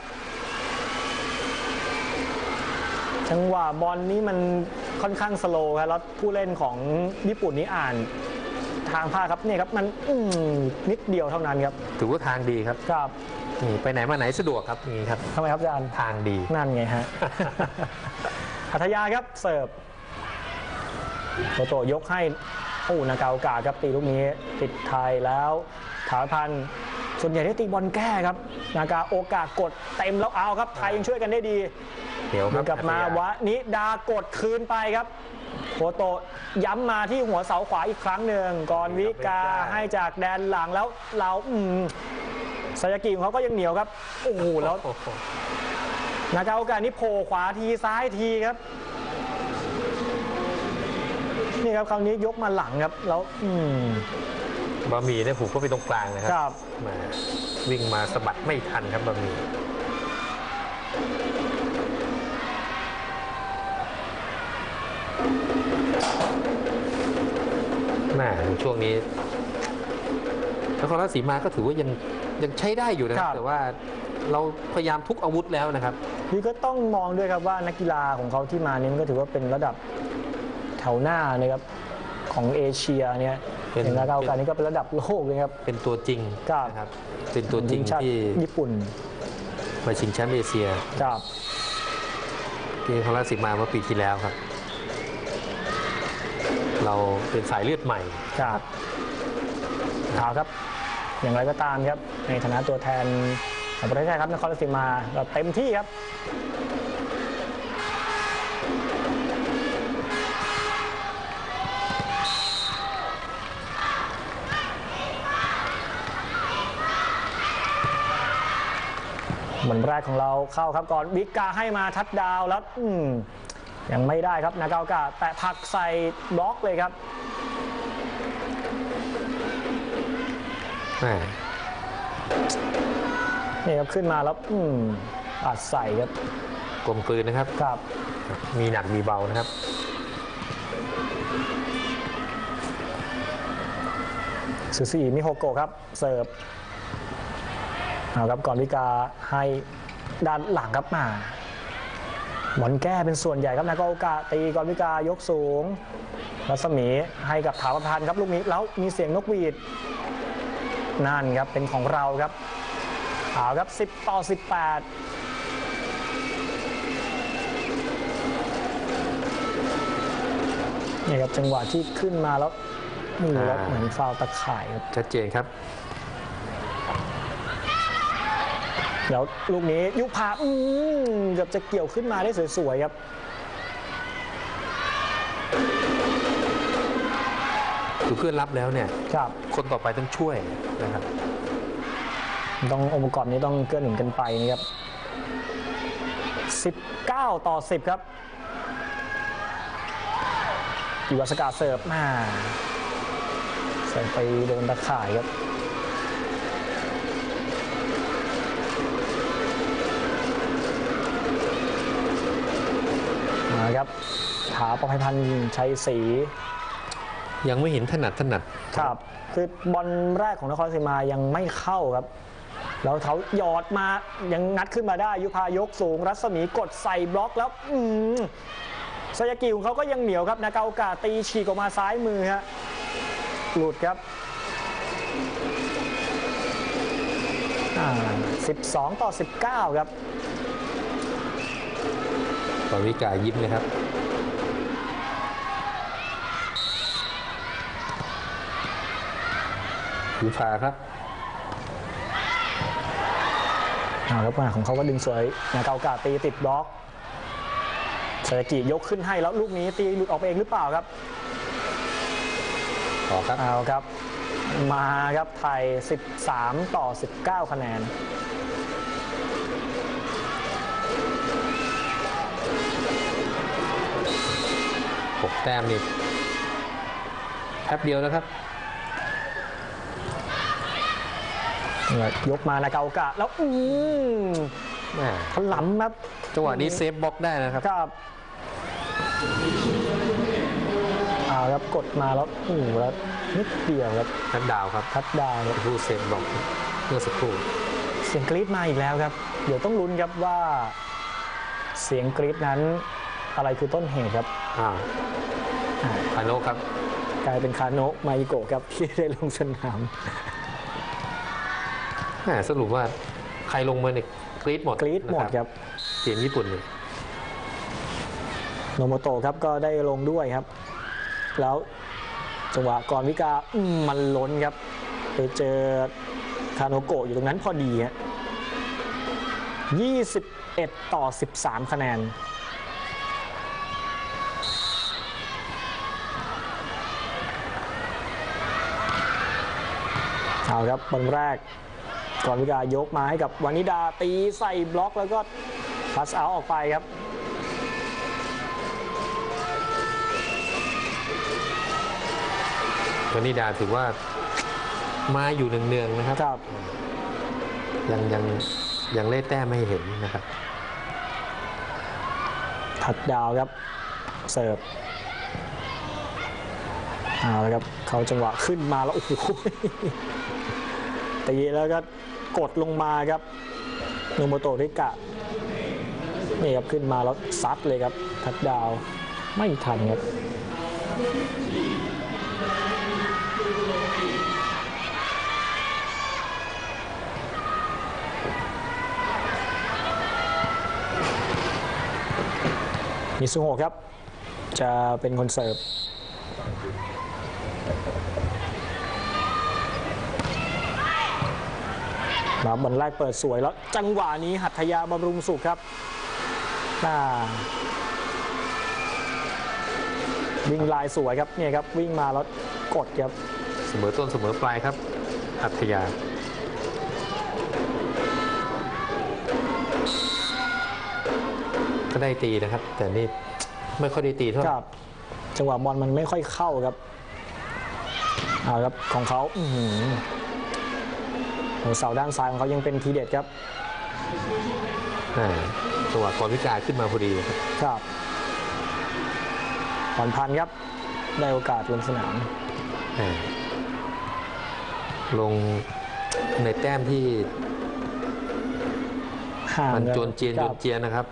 จังหวะบอลนี้มันค่อนข้างสโลว์ครับแล้วผู้เล่นของญี่ปุ่นนี้อ่านทางภาคครับนี่ครับมันนิดเดียวเท่านั้นครับถือว่าทางดีครับนี่ไปไหนมาไหนสะดวกครับนี่ครับทำไมครับอาจารย์ทางดีนั่นไงฮะ หัตถยาครับเสิร์ฟโคโตะยกให้นากาโอกะครับตีลูกนี้ติดไทยแล้วถาพันธ์ส่วนใหญ่ได้ตีบอลแก้ครับนากาโอกะกดเต็มแล้วเอาครับไทยยังช่วยกันได้ดีเดี๋ยวกลับมาวะนิดากดคืนไปครับโคโตะย้ำมาที่หัวเสาขวาอีกครั้งหนึ่งก่อนวิกาให้จากแดนหลังแล้วเราซายากิของเขาก็ยังเหนียวครับแล้วนากาโอกะนี่โผล่ขวาทีซ้ายทีครับนี่ครับคราวนี้ยกมาหลังครับแล้วบะหมี่เนี่ยผูกเข้าไปตรงกลางนะคครัรับมาวิ่งมาสะบัดไม่ทันครับบะหมี่แม่ช่วงนี้นครราชสีมาก็ถือว่ายังใช้ได้อยู่นะครับแต่ว่าเราพยายามทุกอาวุธแล้วนะครับนี่ก็ต้องมองด้วยครับว่านักกีฬาของเขาที่มานี่มันก็ถือว่าเป็นระดับแถวหน้านะครับของเอเชียเนี่ยเป็นอย่างนาคาโอกานี่ก็เป็นระดับโลกเลยครับเป็นตัวจริงครับนะครับเป็นตัวจริงทีมชาติที่ญี่ปุ่นมาชิงแชมป์เอเชียครับที่นครราชสีมาเมื่อปีที่แล้วครับ เราเป็นสายเลือดใหม่ครับข่าวครับ อย่างไรก็ตามครับในฐานะตัวแทนของประเทศไทยครับนครราชสีมาเราเต็มที่ครับบอลแรกของเราเข้าครับก่อนวิกาให้มาทัดดาวแล้วยังไม่ได้ครับนากาโอกาแตะผักใส่บล็อกเลยครับแม่นี่ครับขึ้นมาแล้วอัดใส่ครับกลมกลืนนะครับครับมีหนักมีเบานะครับซูซี่มิโฮโกะครับเสิร์ฟเอาครับก่อนวิกาให้ด้านหลังครับมาบอลแก้เป็นส่วนใหญ่ครับนากาโอกะตีก่อนวิกายกสูงรัศมีให้กับถาประพันธ์ครับลูกนี้แล้วมีเสียงนกหวีดนั่นครับเป็นของเราครับเอาครับ10-18นี่ครับจังหวะที่ขึ้นมาแล้วนี่แล้วเหมือนฟาวล์ตะข่ายครับชัดเจนครับแล้วลูกนี้ยุพาเกือบจะเกี่ยวขึ้นมาได้สวยๆครับดูเพื่อนรับแล้วเนี่ยครับคนต่อไปต้องช่วยนะครับต้ององค์ประกอบนี้ต้องเกื้อหนุนกันไปนะครับ19-10ครับอิวาสกาเสิร์ฟมาใส่ไปโดนตะข่ายครับมาครับถาประภัยพันธ์ชัยศรียังไม่เห็นถนัดครับคือบอลแรกของนครราชสีมายังไม่เข้าครับแล้วเขาหยอดมายังงัดขึ้นมาได้ยุพายกสูงรัศมีกดใส่บล็อกแล้วซายากิของเขาก็ยังเหนียวครับนากาโอกะตีฉีกออกมาซ้ายมือฮะหลุดครับ12-19ครับปวิกายิ้มนะครับยูฟาครับครับมาของเขาก็ดึงสวยนากาโอกะตีติดบล็อกซายากิยกขึ้นให้แล้วลูกนี้ตีหลุดออกไปเองหรือเปล่าครับต่อครับเอาครับมาครับไทย13-19คะแนน 6 แต้มนี่แป๊บเดียวนะครับยกมานากาโอกะแล้วแม่ถล้ำครับจังหวะนี้เซฟบล็อกได้นะครับครับเอาครับกดมาแล้วแล้วนิดเดียวครับทัดดาวครับทัดดาวครับผู้เซฟบล็อกเมื่อสักครู่เสียงกรี๊ดมาอีกแล้วครับเดี๋ยวต้องลุ้นครับว่าเสียงกรี๊ดนั้นอะไรคือต้นเหตุครับคาโนะครับกลายเป็นคาโนะมาอิโกะครับที่ได้ลงสนามสรุปว่าใครลงมาเนี่ยกรี๊ดหมดกรี๊ดหมดครับเสียงญี่ปุ่นเนี่ยโนโมโตะครับก็ได้ลงด้วยครับ แล้วจังหวะก่อนวิกามันล้นครับไปเจอคาโนโกะอยู่ตรงนั้นพอดีฮะ21-13คะแนนเอาครับบอลแรกก่อนวิกายกมาให้กับวานิดาตีใส่บล็อกแล้วก็พัสเอาออกไปครับวานิดาถือว่ามาอยู่เนืองๆนะครับครับยังเล่แต้มไม่เห็นนะครับทัดดาวครับเสิร์ฟเอาละครับเขาจังหวะขึ้นมาแล้วโอ้โหตีแล้วก็กดลงมาครับโนโมโตะริกะนี่ครับขึ้นมาแล้วซัดเลยครับทัดดาวไม่ทันครับมิซุโฮะครับจะเป็นคนเสิร์ฟมาบอลแรกเปิดสวยแล้วจังหวะนี้หัตถยาบำรุงสุขครับวิ่งลายสวยครับเนี่ยครับวิ่งมาแล้วกดครับเสมอต้นเสมอปลายครับหัตถยาก็ได้ตีนะครับ แต่นี่ไม่ค่อยได้ตีเท่าไหร่จังหวะบอลมันไม่ค่อยเข้าครับเอาครับของเขาเสาด้านซ้ายของเขายังเป็นทีเด็ดครับจังหวะกรวิกาขึ้นมาพอดีครับผ่อนพันครับได้โอกาสลงสนามลงในแต้มที่มันโจนเจียนนะครับ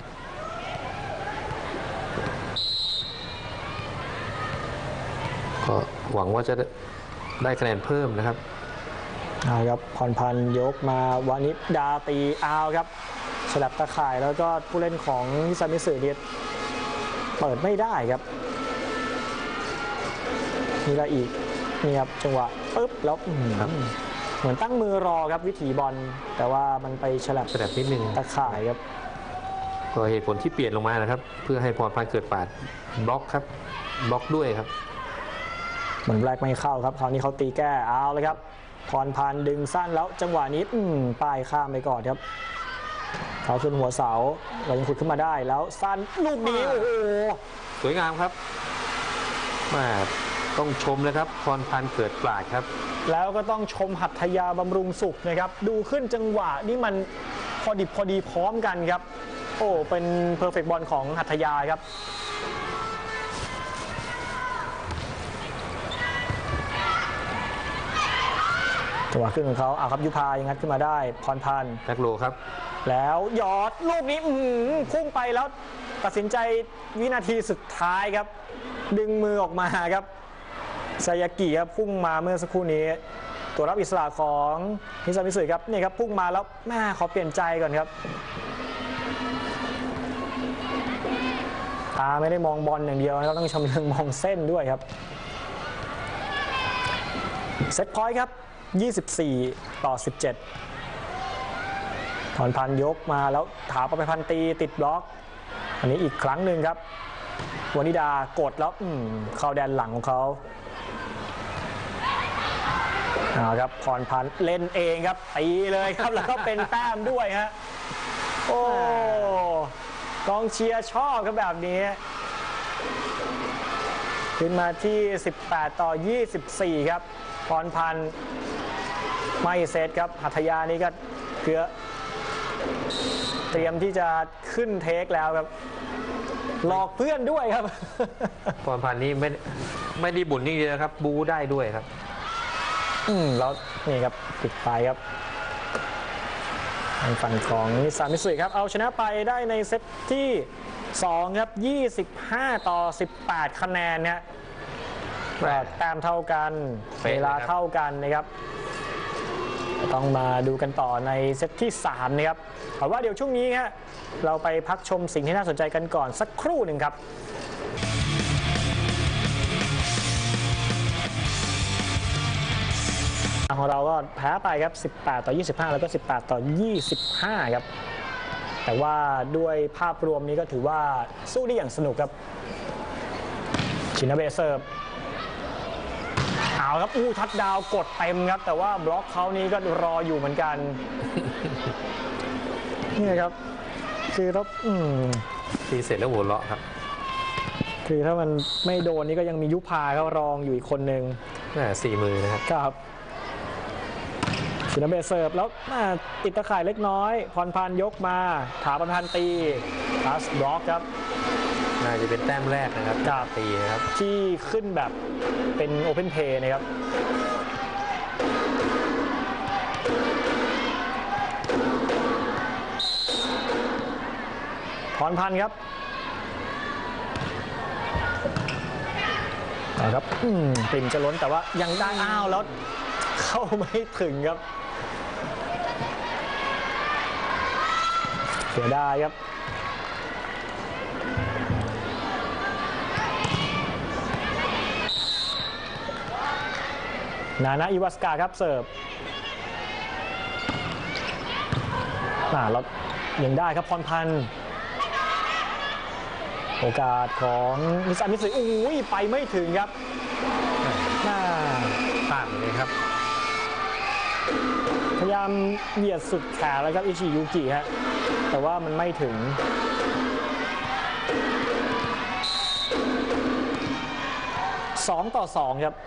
ก็หวังว่าจะได้คะแนนเพิ่มนะครับครับผ่อนพันยกมาวานิดาตีเอาครับฉลับตะข่ายแล้วก็ผู้เล่นของฮิซามิสึเนี่ยเปิดไม่ได้ครับมีอะไรอีกนี่ครับจังหวะปึ๊บแล้วเหมือนตั้งมือรอครับวิถีบอลแต่ว่ามันไปฉลับนิดนึงตะข่ายครับก็เหตุผลที่เปลี่ยนลงมานะครับเพื่อให้พรพันธ์เกิดปาดบล็อกครับบล็อกด้วยครับเหมือนแรกไม่เข้าครับคราวนี้เขาตีแก้เอาเลยครับพรพันธ์ดึงสั้นแล้วจังหวะนี้ป้ายข้ามไปก่อนครับเขาขึ้นหัวเสาเรายังขุดขึ้นมาได้แล้วสั้นลูกนี้โอ้โหสวยงามครับมาต้องชมนะครับพรพันธ์เกิดปราดครับแล้วก็ต้องชมหัตถยาบำรุงสุขนะครับดูขึ้นจังหวะนี่มันพอดีพร้อมกันครับโอ้เป็นเพอร์เฟกต์บอลของหัตถยาครับจังหวะขึ้นของเขาครับยุพายังงัดขึ้นมาได้พรพันธ์แบ็คโลครับแล้วหยอดลูกนี้พุ่งไปแล้วตัดสินใจวินาทีสุดท้ายครับดึงมือออกมาครับไซยากิครับพุ่งมาเมื่อสักครู่นี้ตัวรับอิสระของฮิซามิสึครับนี่ครับพุ่งมาแล้วแม่ขอเปลี่ยนใจก่อนครับตาไม่ได้มองบอลอย่างเดียวนะครับต้องชำเลืองมองเส้นด้วยครับเซตพอยต์ครับ24-17ผ่อนพันยกมาแล้วถาไปพันตีติดบล็อกอันนี้อีกครั้งหนึ่งครับวานิดากดแล้วเข้าแดนหลังของเขาครับผ่อนพันเล่นเองครับตีเลยครับแล้วก็เป็นแต้มด้วยฮะโอ้กองเชียร์ชอบครับแบบนี้ขึ้นมาที่18-24ครับพรพันธ์ไม่เซตครับหัตถยานี่ก็เตรียมที่จะขึ้นเทคแล้วครับหลอกเพื่อนด้วยครับพรพันธ์นี่ไม่ได้บุญนี่เดียวครับบูได้ด้วยครับแล้วนี่ครับปิดไปครับทางฝั่งของนิสสันมิตซุครับเอาชนะไปได้ในเซตที่2ครับ25-18คะแนนเนี่ยแต้มเท่ากันเวลาเท่ากันนะครับต้องมาดูกันต่อในเซตที่3นะครับแต่ว่าเดี๋ยวช่วงนี้ฮะเราไปพักชมสิ่งที่น่าสนใจกันก่อนสักครู่หนึ่งครับของเราก็แพ้ไปครับ18-25แล้วก็18-25ครับแต่ว่าด้วยภาพรวมนี้ก็ถือว่าสู้ได้อย่างสนุกครับชินาเบะเสิร์ฟเอาครับทัดดาวกดเต็มครับแต่ว่าบล็อกเขานี้ก็รออยู่เหมือนกันนี่ครับคือรบตีเสร็จแล้วหัวเราะครับคือถ้ามันไม่โดนนี่ก็ยังมียุพาเขารองอยู่อีกคนนึง 4 มือนะครับครับชินาเบะเสิร์ฟแล้วติดตะข่ายเล็กน้อยพรพันธ์ยกมาถาประพันธ์ตีพาสบล็อกครับน่าจะเป็นแต้มแรกนะครับตีนะครับที่ขึ้นแบบเป็นโอเพนเพย์นะครับพรพันธ์ครับนะครับปิ่มจะล้นแต่ว่ายังได้แล้วเข้าไม่ถึงครับเสียดายครับนานะอิวาสกาครับเสิร์ฟแล้วยังได้ครับพรพันธ์โอกาสของนิสามิสึไปไม่ถึงครับพลาดเลยครับพยายามเหยียดสุดแขนแล้วครับอิชิยุกิฮะแต่ว่ามันไม่ถึง2-2ครับ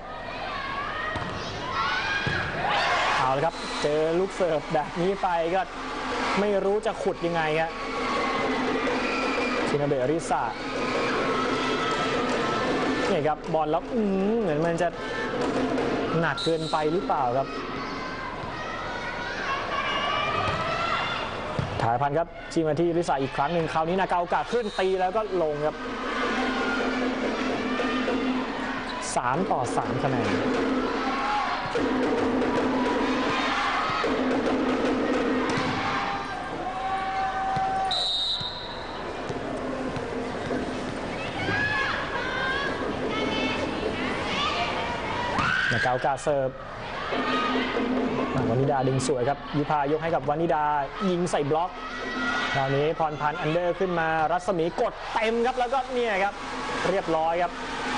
เอาละครับเจอลูกเสิร์ฟแบบนี้ไปก็ไม่รู้จะขุดยังไงครับชินาเบะริซานี่ครับบอลแล้วเหมือนมันจะหนักเกินไปหรือเปล่าครับถ่ายพันครับชิมาที่ริซาอีกครั้งหนึ่งคราวนี้นากาโอกาสขึ้นตีแล้วก็ลงครับ3-3คะแนนนากาโอกาสเสิร์ฟวานิดาดึงสวยครับยุพายกให้กับวานิดายิงใส่บล็อกคราวนี้พรพันธ์อันเดอร์ขึ้นมารัศมีกดเต็มครับแล้วก็เนี่ยครับเรียบร้อยครับ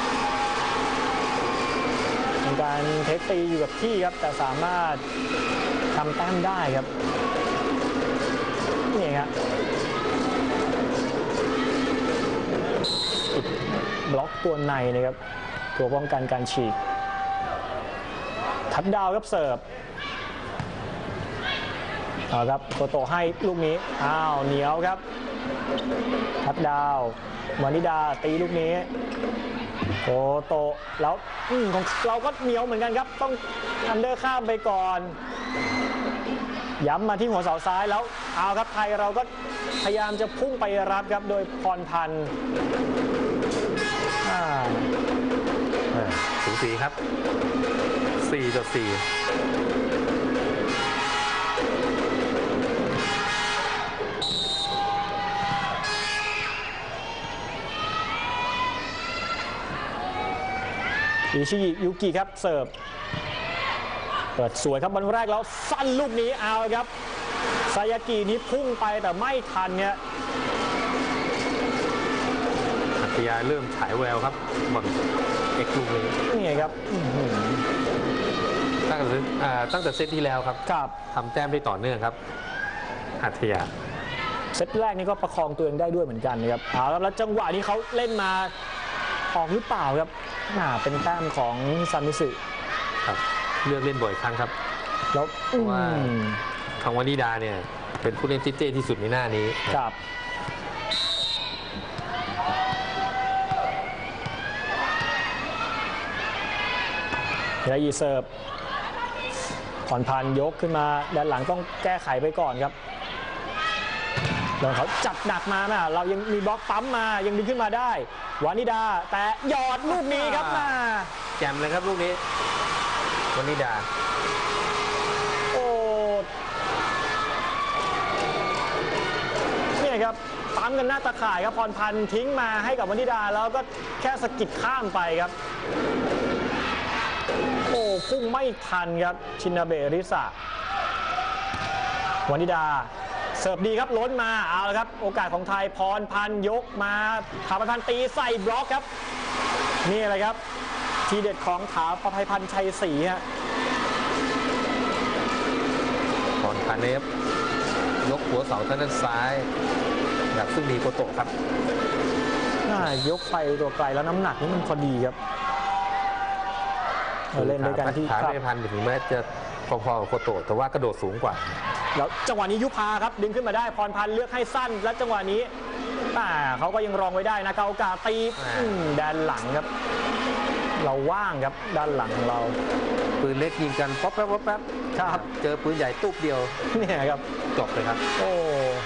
เป็นการเทคตีอยู่กับที่ครับแต่สามารถทำแต้มได้ครับนี่ครับบล็อกตัวในนะครับตัวป้องกันการฉีกทัดดาวครับเสิร์ฟเอาครับโตโตให้ลูกนี้เหนียวครับทัดดาววานิดาตีลูกนี้โตโตแล้วของเราก็เหนียวเหมือนกันครับต้องอันเดอร์ข้ามไปก่อนย้ำมาที่หัวเสาซ้ายแล้วเอาครับไทยเราก็พยายามจะพุ่งไปรับครับโดยพรพันธ์สูสีครับ4-4 อิชิยุกิครับเสิร์ฟเปิดสวยครับบอลแรกแล้วสั้นลูกนี้เอาครับซายากินี้พุ่งไปแต่ไม่ทันเนี่ยอัธยาเริ่มฉายแววครับบอลเอ็กซ์ลูกนี้นี่ไงครับตั้งแต่เซตที่แล้วครับทำแต้มได้ต่อเนื่องครับอัธยาเซตแรกนี่ก็ประคองตัวเองได้ด้วยเหมือนกันนะครับเอาแล้วจังหวะนี้เขาเล่นมาออกหรือเปล่าครับเป็นแต้มของซามิสึครับเลือกเล่นบ่อยครั้งครับแล้วว่าทางวานิดาเนี่ยเป็นผู้เล่นที่เจ๊ที่สุดในหน้านี้ครับยายีเสิร์ฟพรพันธ์ยกขึ้นมาด้านหลังต้องแก้ไขไปก่อนครับแล้วเขาจับหนักมาเรายังมีบล็อกปั๊มมายังดึงขึ้นมาได้วานิดาแต่หยอดลูกนี้ครับแจ่มเลยครับลูกนี้วานิดาเนี่ยครับปั๊มกันหน้าตาข่ายครับพรพันธ์ทิ้งมาให้กับวานิดาแล้วก็แค่สกิดข้ามไปครับพุ่งไม่ทันครับชินาเบะริซาวานิดาเสิร์ฟดีครับล้นมาเอาละครับโอกาสของไทยพรพันธ์ยกมาถาประพันธ์ตีใส่บล็อกครับนี่อะไรครับทีเด็ดของถาประพันธ์ชัยศรีฮะพรพันธ์เนี่ยยกหัวเสาทางด้านซ้ายแบบซึ่งดีโกโตะครับยกไปตัวไกลแล้วน้ำหนักนี่มันพอดีครับเล่นด้วยกันที่ถาประพันธ์ถึงแม้จะพพอๆกับโคโตะแต่ว่ากระโดดสูงกว่าแล้วจังหวะนี้ยุพาครับดึงขึ้นมาได้พรพันธ์เลือกให้สั้นและจังหวะนี้เขาก็ยังรองไว้ได้นะเกาโอกาสตีด้านหลังครับเราว่างครับด้านหลังของเราปืนเล็กยิงกันป๊อปแป๊บป๊อปแป๊บครับเจอปืนใหญ่ตุ๊บเดียวเนี่ยครับจบเลยครับโอ้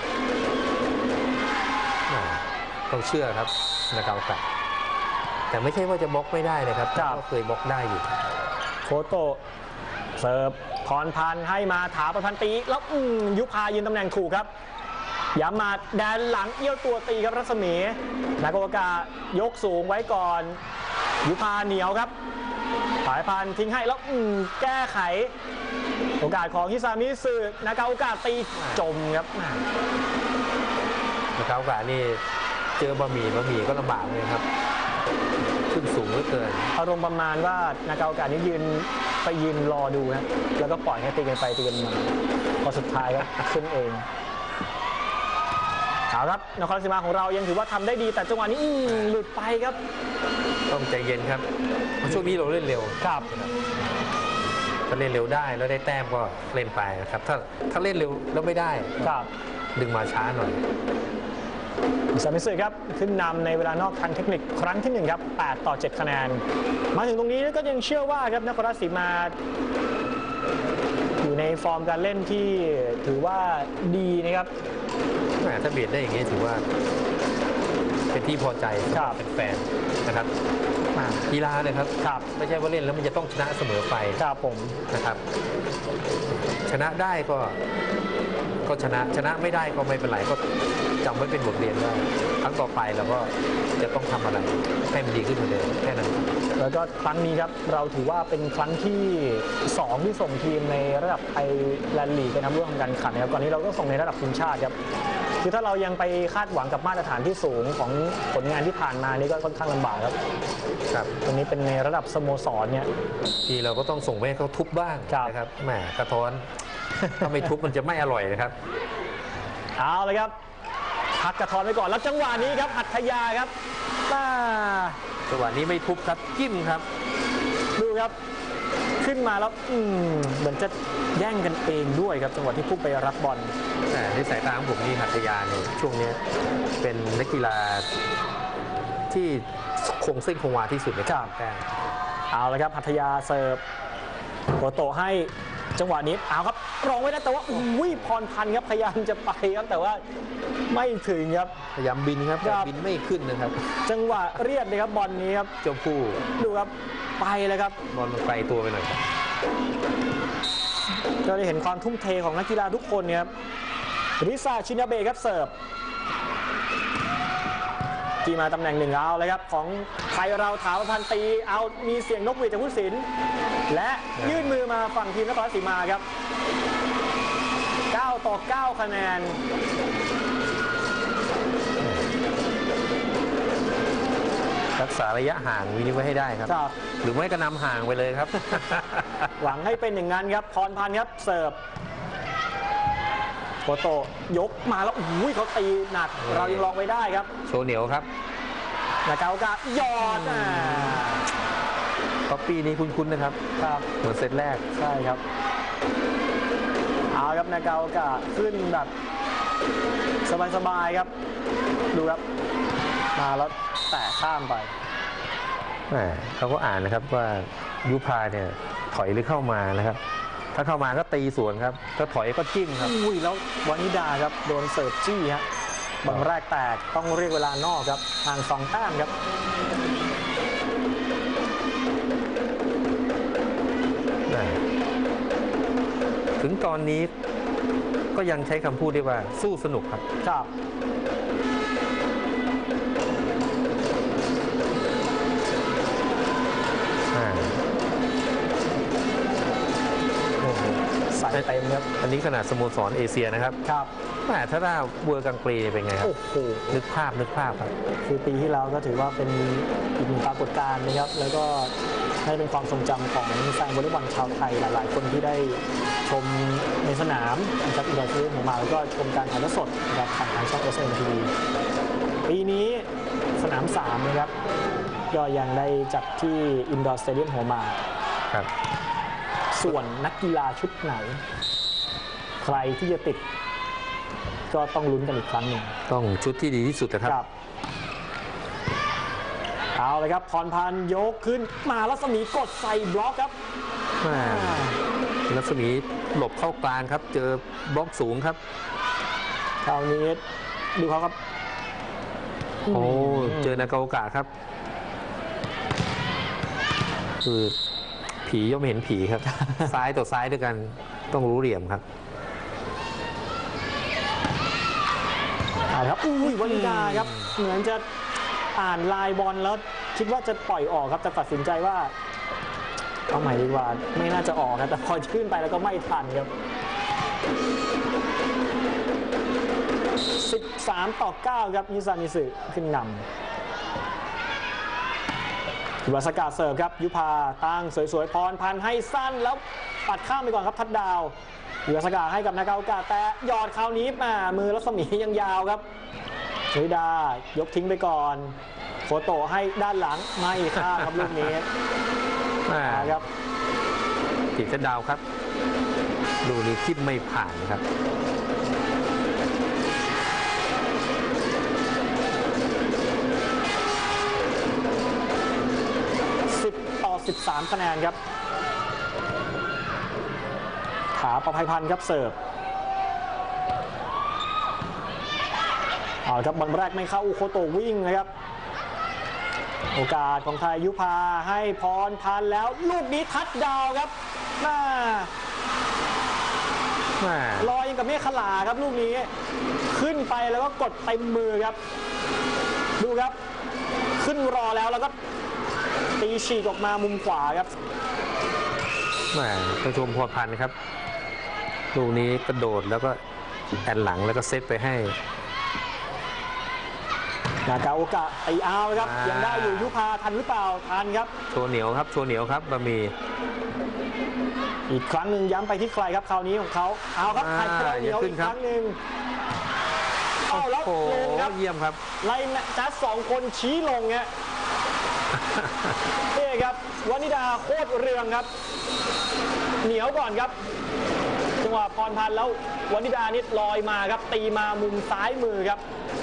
ต้องเชื่อครับนะเกาโอกาสแต่ไม่ใช่ว่าจะบล็อกไม่ได้นะครับก็เคยบล็อกได้อยู่โคโตะเสิร์ฟพรพันธ์ให้มาถาประพันธ์ตีแล้วยุพายืนตำแหน่งขู่ครับย้ำมาแดนหลังเอี้ยวตัวตีครับรัศมีนาโกกายกสูงไว้ก่อนยุพาเหนียวครับสายพันธ์ทิ้งให้แล้วแก้ไขโอกาสของฮิซามิสึนาโกกาตีจมครับนาโกกานี่เจอบะหมี่ก็ลำบากเลยครับขึ้นสูงเหลือเกินอารมณ์ประมาณว่านาโกกานี่ยืนรอดูนะแล้วก็ปล่อยให้ตีกันไปตีกันมาพอสุดท้ายก็ขึ้นเองเอาครับนครราชสีมาของเรายังถือว่าทำได้ดีแต่จังหวะนี้หลุดไปครับต้องใจเย็นครับเพราะช่วงนี้เราเล่นเร็วครับถ้าเล่นเร็วได้แล้วได้แต้มก็เล่นไปนะครับถ้าเล่นเร็วแล้วไม่ได้ครับดึงมาช้าหน่อยซามิสึครับขึ้นนำในเวลานอกทางเทคนิคครั้งที่1ครับ8-7 คะแนนมาถึงตรงนี้ก็ยังเชื่อว่าครับนครราชสีมาอยู่ในฟอร์มการเล่นที่ถือว่าดีนะครับถ้าเบียดได้อย่างนี้ถือว่าเป็นที่พอใจเป็นแฟนนะครับกีฬาเลยครับไม่ใช่ว่าเล่นแล้วมันจะต้องชนะเสมอไปครับผมนะครับชนะได้ก็ชนะไม่ได้ก็ไม่เป็นไรก็จำไว้เป็นบทเรียนว่าครั้งต่อไปเราก็จะต้องทำอะไรให้มันดีขึ้นเหมือนเดิมแค่นั้นแล้วก็ครั้งนี้ครับเราถือว่าเป็นครั้งที่2ที่ส่งทีมในระดับไทยแลนด์ลีกไปทำร่วมกันขันนะครับก่อนนี้เราก็ส่งในระดับทีมชาติครับคือถ้าเรายังไปคาดหวังกับมาตรฐานที่สูงของผลงานที่ผ่านมานี่ก็ค่อนข้างลำบากครับตรงนี้เป็นในระดับสโมสรเนี่ยที่เราก็ต้องส่งไปให้เขาทุบบ้างนะครับแหมกระท้อนถ้าไม่ทุบมันจะไม่อร่อยนะครับเอาเลยครับพักกระท้อนไว้ก่อนแล้วจังหวะนี้ครับหัตถยาครับจังหวะนี้ไม่ทุบครับจิ้มครับดูครับขึ้นมาแล้วเหมือนจะแย่งกันเองด้วยครับจังหวะที่พุ่งไปรับบอลแต่ในสายตาของผมนี่หัตถยาเนี่ยช่วงนี้เป็นนักกีฬาที่คงเส้นคงวาที่สุดในการแต้มเอาเลยครับหัตถยาเสิร์ฟโคโตะให้จังหวะนี้เอาครับรองไว้ได้แต่ว่าพรพันธ์ครับพยายามจะไปครับแต่ว่าไม่ถึงครับพยายามบินครับแต่บินไม่ขึ้นนะครับจังหวะเรียดเลยครับบอลนี้ครับเจ้าผู้ดูครับไปเลยครับบอลมันไกลตัวไปหน่อยก็ได้เห็นความทุ่มเทของนักกีฬาทุกคนครับริซาชินาเบะครับเสิร์ฟที่มาตำแหน่ง1เอาเลยครับของไทยเราถาประพันธ์ตีเอามีเสียงนกหวีดจากผู้สินและยื่นมือมาฝั่งทีมนครราชสีมาครับ9-9 คะแนนรักษาระยะห่างวินิไว้ให้ได้ครับหรือไม่ก็นำห่างไปเลยครับหวังให้เป็นอย่างนั้นครับพรพันธ์ครับเสิร์ฟโคโตะยกมาแล้วเขาตีหนักเรายังลองไว้ได้ครับโชว์เหนียวครับนาโกกะยอดป๊อปปี้นี้คุ้นๆนะครับเหมือนเซตแรกใช่ครับเอาครับนาโกกะขึ้นแบบสบายๆครับดูครับมาแล้วแตะข้ามไปเขาก็อ่านนะครับว่ายุพาเนี่ยถอยหรือเข้ามานะครับถ้าเข้ามาก็ตีสวนครับถ้าถอยก็จิ้มครับแล้ววานิดาครับโดนเสิร์ฟจี้ฮะบอลแรกแตกต้องเรียกเวลานอกครับห่าง2 แต้มครับถึงตอนนี้ก็ยังใช้คำพูดได้ว่าสู้สนุกครับใส่เต็มครับอันนี้ขนาดสโมสรเอเชียนะครับแต่ถ้าได้เวอร์กังกรีเป็นไงครับนึกภาพครับคือปีที่แล้วก็ถือว่าเป็นอีกหนึ่งปรากฏการณ์นะครับแล้วก็ให้เป็นความทรงจำของแฟนวอลเลย์บอลชาวไทยหลายๆคนที่ได้ชมในสนามนะครับอินดอร์สเตเดียมมาแล้วก็ชมการถ่ายทอดสดนะครับผ่านทางช่อง SMTV ปีนี้สนาม3นะครับก็ยังได้จัดที่อินดอร์สเตเดียมหัวหมากสส่วนนักกีฬาชุดไหน ใครที่จะติดก็ต้องลุ้นกันอีกครั้งหนึ่งต้องชุดที่ดีที่สุดนะครับครับเอาเลยครับพรพันธ์ยกขึ้นมารัศมีกดใส่บล็อกครับรัศมีหลบเข้ากลางครับ เจอบล็อกสูงครับคราวนี้ดูเขาครับโอ้เจอนากาโอกะครับคือผีย่อมเห็นผีครับ ซ้ายต่อซ้ายด้วยกันต้องรู้เหลี่ยมครับเอาครับอุ้ยวนิดาครับเหมือนจะอ่านลายบอลแล้วคิดว่าจะปล่อยออกครับแต่ตัดสินใจว่าเอาใหม่ดีกว่าไม่น่าจะออกครับแต่พอขึ้นไปแล้วก็ไม่ทันครับ13-9ครับยิซานิสึขึ้นนำวาสกาเสิร์ฟครับยุพาตั้งสวยๆพรพันธ์ให้สั้นแล้วปัดข้ามไปก่อนครับทัดดาววาสกาให้กับนากาโอกะแต่หยอดคราวนี้มามือรัศมียังยาวครับวนิดายกทิ้งไปก่อนโคโตะให้ด้านหลังไม่ข้ามครับลูกนี้ครับติดเส้นดาวครับดูนี้ทิปไม่ผ่านครับ 10-13 คะแนนครับขาประภัยพันธ์ครับเสิร์ฟเอาครับบอลแรกไม่เข้าโคโตะวิ่งนะครับโอกาสของไทยยุพาให้พรพันธ์แล้วลูกนี้ทัดดาวครับลอยกับเมฆขลาครับลูกนี้ขึ้นไปแล้วก็กดเต็มมือครับดูครับขึ้นรอแล้วก็ตีฉีกออกมามุมขวาครับต้องชมพรพันธ์ครับลูกนี้กระโดดแล้วก็แอนหลังแล้วก็เซตไปให้นากาโอกะตีเอาครับยังได้อยู่ยุพาทันหรือเปล่าทันครับโชว์เหนียวครับโชว์เหนียวครับบะหมี่อีกครั้งหนึ่งย้ำไปที่ใครครับคราวนี้ของเขาเอาครับทันเหนียวอีกครั้งหนึ่งเอาแล้วลงครับเยี่ยมครับไล่จัด2 คนชี้ลงเนี่ยนี่ครับวนิดาโคตรเรืองครับเหนียวก่อนครับจังหวะพรพันธ์แล้ววนิดานิดลอยมาครับตีมามุมซ้ายมือครับ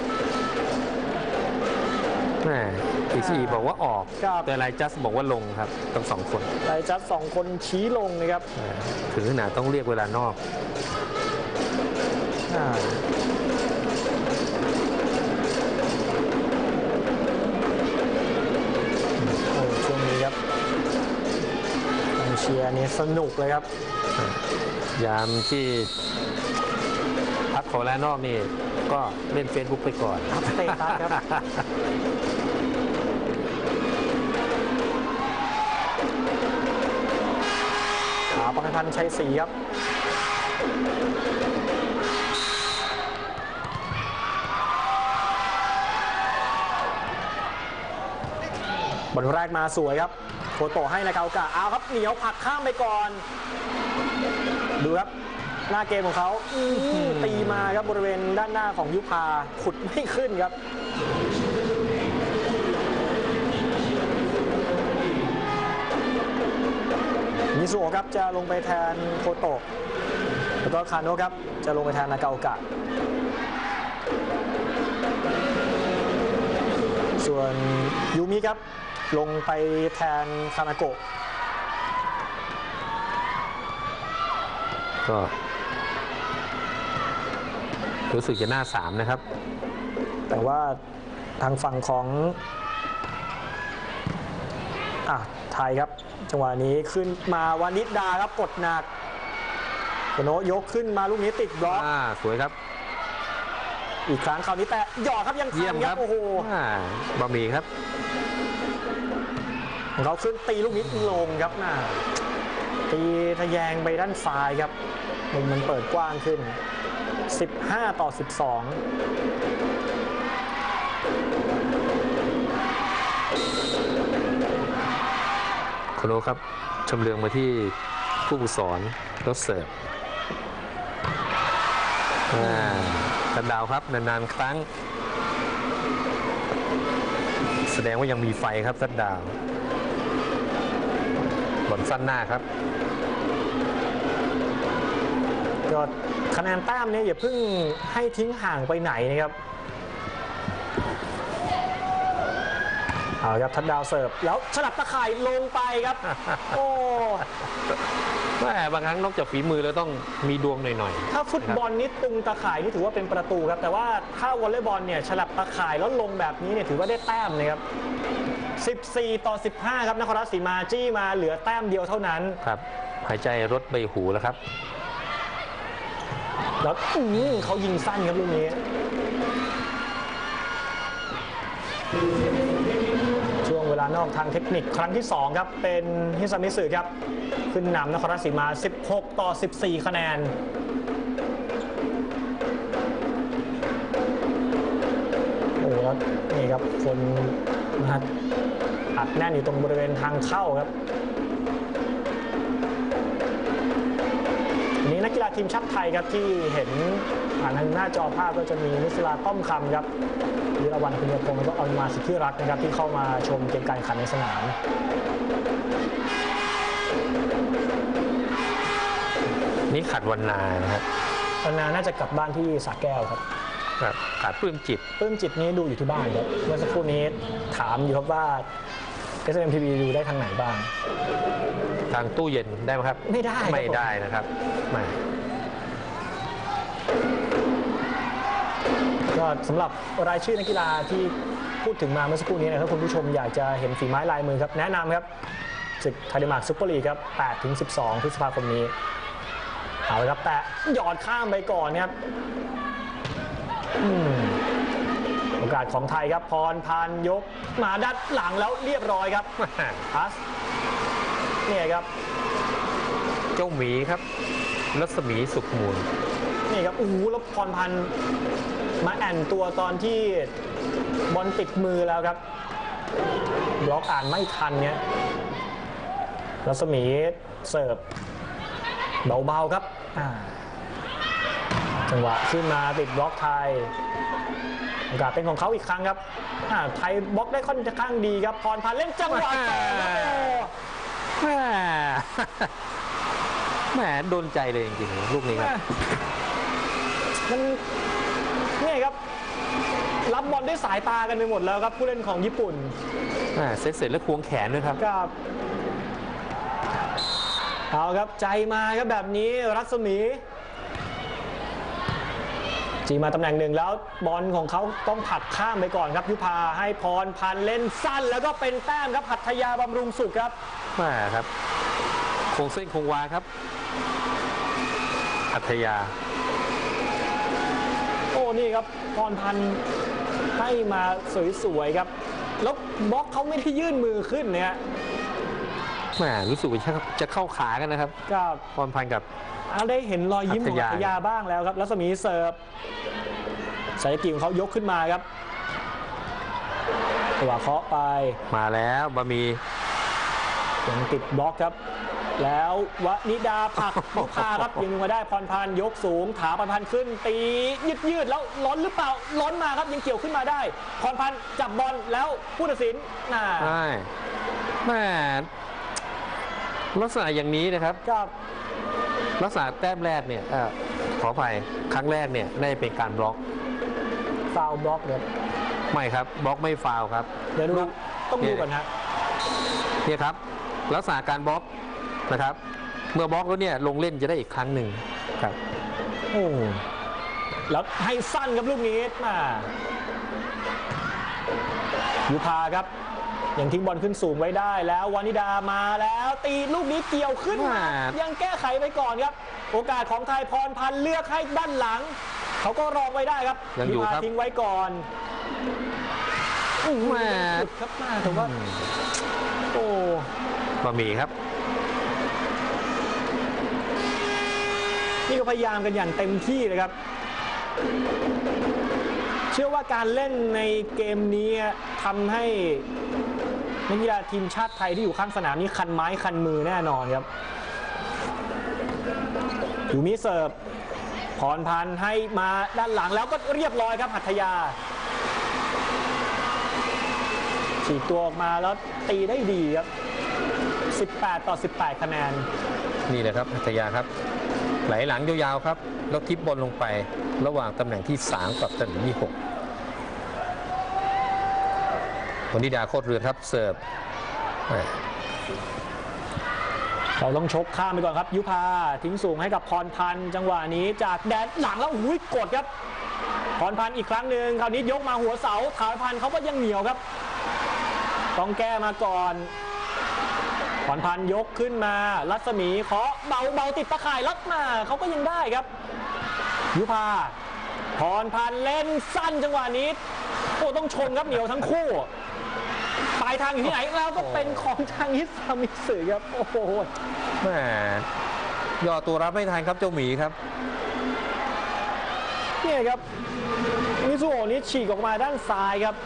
อีซีบอกว่าออกแต่ไลจัสบอกว่าลงครับทั้ง2 คนไลจัส2 คนชี้ลงนะครับถึงขนาดต้องเรียกเวลานอกช่วงนี้ครับเชียร์นี่สนุกเลยครับยามที่พักขอเวลานอกนี่ก็เล่น Facebook ไปก่อนเตะตัดครับขาประพันธ์ชัยศรีครับบอลแรกมาสวยครับโคโตะให้นากาโอกะเอาครับเหนียวผักข้ามไปก่อนดูครับหน้าเกมของเขาตีมาครับบริเวณด้านหน้าของยุพาขุดไม่ขึ้นครับมิซุโอะครับจะลงไปแทนโคโตะแล้วก็คาโนะครับจะลงไปแทนนากาโอกะส่วนยูมิครับลงไปแทนคานาโกะก็รู้สึกจะหน้า3นะครับแต่ว่าทางฝั่งของไทยครับจังหวะนี้ขึ้นมาวานิดาครับกดหนักโกโนะยกขึ้นมาลูกนี้ติดบล็อกสวยครับอีกครั้งคราวนี้แต่หยอดครับยังทันครับโอ้โหบะหมี่ครับเขาขึ้นตีลูกนี้ลงครับตีทะแยงไปด้านซ้ายครับมันเปิดกว้างขึ้น15-12 โคโนะครับชำเลืองมาที่ผู้ฝึกสอนรถเสิร์ฟทัดดาวครับนานๆครั้งแสดงว่ายังมีไฟครับทัดดาวบอลสั้นหน้าครับก็คะแนนแต้มเนี่ยอย่าเพิ่งให้ทิ้งห่างไปไหนนะครับเอาครับทัดดาวเสิร์ฟแล้วฉลับตะข่ายลงไปครับ โอ้แม่บางครั้งนอกจากฝีมือแล้วต้องมีดวงหน่อยถ้าฟุตบอลนี่ตุงตะข่ายนี่ถือว่าเป็นประตูครับแต่ว่าถ้าวอลเลย์บอลเนี่ยฉลับตะข่ายแล้วลงแบบนี้เนี่ยถือว่าได้แต้มนะครับ14-15ครับนครราชสีมาจี้มาเหลือแต้มเดียวเท่านั้นๆครับหายใจรถใบหูแล้วครับแล้วเขายิงสั้นครับลูกนี้ช่วงเวลานอกทางเทคนิคครั้งที่2ครับเป็นฮิซามิสึครับขึ้นนำนครราชสีมา16-14 คะแนนโอ้แล้วนี่ครับคนนะอัดแน่นอยู่ตรงบริเวณทางเข้าครับวันนี้นักกีฬาทีมชาติไทยครับที่เห็นผ่านทางหน้าจอภาพก็จะมีนุสราต้อมคำครับวิรวรรณคุณยพงศ์แล้วก็อนุมาสิทธิรัตน์นะครับที่เข้ามาชมเกมการแข่งขันในสนามนี่ขัดวันนานะครับวันนาน่าจะกลับบ้านที่สระแก้วครับครับขาดปลื้มจิตปลื้มจิตนี้ดูอยู่ที่บ้านครับเมื่อสักครู่นี้ถามอยู่ครับว่า SMTV ดูได้ทางไหนบ้างทางตู้เย็นได้ไหมครับไม่ได้ครับไม่ได้นะครับไม่ก็สำหรับรายชื่อนักกีฬาที่พูดถึงมาเมื่อสักครู่นี้นะครับคุณผู้ชมอยากจะเห็นฝีไม้ลายมือครับแนะนำครับศึกไทยเดนมาร์กซุปเปอร์ลีกครับ 8-12 พฤษภาคมนี้เอาละครับแต่หยอดข้ามไปก่อนครับโอกาสของไทยครับพรพันธ์ยกมาด้านหลังแล้วเรียบร้อยครับพาสเนี่ยครับเจ้าหมีครับรัศมีสุขมูลนี่ครับแล้วพรพันธ์มาแอนตัวตอนที่บอลติดมือแล้วครับบล็อกอ่านไม่ทันเนี่ยรัศมีเสิร์ฟเบาๆครับจังหวะขึ้นมาติดบล็อกไทยโอกาสเป็นของเขาอีกครั้งครับไทยบล็อกได้ค่อนข้างดีครับพรพันธ์เล่นจังหวะต่อแหมโดนใจเลยจริงๆลูกนี้ครับมันนี่ครับรับบอลด้วยสายตากันไปหมดแล้วครับผู้เล่นของญี่ปุ่นเสร็จแล้วควงแขนด้วยครับเอาครับใจมาครับแบบนี้รัศมีจีมาตำแหน่งหนึ่งแล้วบอลของเขาต้องผลักข้ามไปก่อนครับยุพาให้พรพันธ์เล่นสั้นแล้วก็เป็นแต้มครับหัตถยาบำรุงสุขครับครับคงเส้นคงวาครับหัตถยานี่ครับพรพันธ์ให้มาสวยๆครับแล้วบล็อกเขาไม่ได้ยื่นมือขึ้นเนี่ยรู้สึกว่าจะเข้าขากันนะครับพรพันธ์กับได้เห็นรอยยิ้มของหัตถยาบ้างแล้วครับรัศมีเสิร์ฟสายกีของเขายกขึ้นมาครับตัวเคาะไปมาแล้วบะหมี่ยังติดบล็อกครับแล้ววนิดาผักยุพาครับยิงมาได้พรพันธ์ยกสูงถาพรพันธ์ขึ้นตียืดแล้วล้นหรือเปล่าล้นมาครับยังเกี่ยวขึ้นมาได้พรพันธ์จับบอลแล้วผู้ตัดสินใช่ลักษณะอย่างนี้นะครับลักษณะแต้มแรกเนี่ยขออภัยครั้งแรกเนี่ยได้เป็นการบล็อกฟาวบล็อกเนี่ยไม่ครับบล็อกไม่ฟาวครับเดี๋ยวดูต้องดูก่อนนะเนี่ยครับลักษณะการบล็อกนะครับเมื่อบล็อกแล้วเนี่ยลงเล่นจะได้อีกครั้งหนึ่งครับแล้วให้สั้นครับลูกนี้ยุพาครับยังทิ้งบอลขึ้นสูงไว้ได้แล้ววานิดามาแล้วตีลูกนี้เกี่ยวขึ้นมายังแก้ไขไปก่อนครับโอกาสของไทยพรพันธ์เลือกให้ด้านหลังเขาก็รองไว้ได้ครับยุพาทิ้งไว้ก่อนครับถือว่าบะหมี่ครับนี่ก็พยายามกันอย่างเต็มที่เลยครับเชื่อว่าการเล่นในเกมนี้ทำให้นักกีฬาทีมชาติไทยที่อยู่ข้างสนามนี้คันไม้คันมือแน่นอนครับอยู่มีเสิร์ฟพรพันธ์ให้มาด้านหลังแล้วก็เรียบร้อยครับหัตถยาฉีกตัวออกมาแล้วตีได้ดีครับ18-18 คะแนนนี่แหละครับหัตถยาครับไหลหลังยาวๆครับแล้วทิปบอลลงไประหว่างตำแหน่งที่3กับตำแหน่งที่6วนิดาโคตรเรืองครับเสิร์ฟเราต้องชกข้ามไปก่อนครับยุพาทิ้งสูงให้กับพรพันธ์จังหวะนี้จากแดนหลังแล้วอุ้ยกดครับพรพันธ์อีกครั้งหนึ่งคราวนี้ยกมาหัวเสาถาวรพันธ์เขาก็ยังเหนียวครับต้องแก้มาก่อนพรพันธ์ยกขึ้นมารัศมีเคาะเบาติดตะข่ายลัดมาเขาก็ยังได้ครับยุพาพรพันธ์เล่นสั้นจังหวะนี้โอ้ต้องชมครับเหนียวทั้งคู่ปลายทางอยู่ที่ไหนแล้วก็เป็นของทางฮิซามิสึครับโอ้โหแม่ย่อตัวรับไม่ทันครับเจ้าหมีครับนี่ครับมิซุโอะนี้ฉีกออกมาด้านซ้ายครับ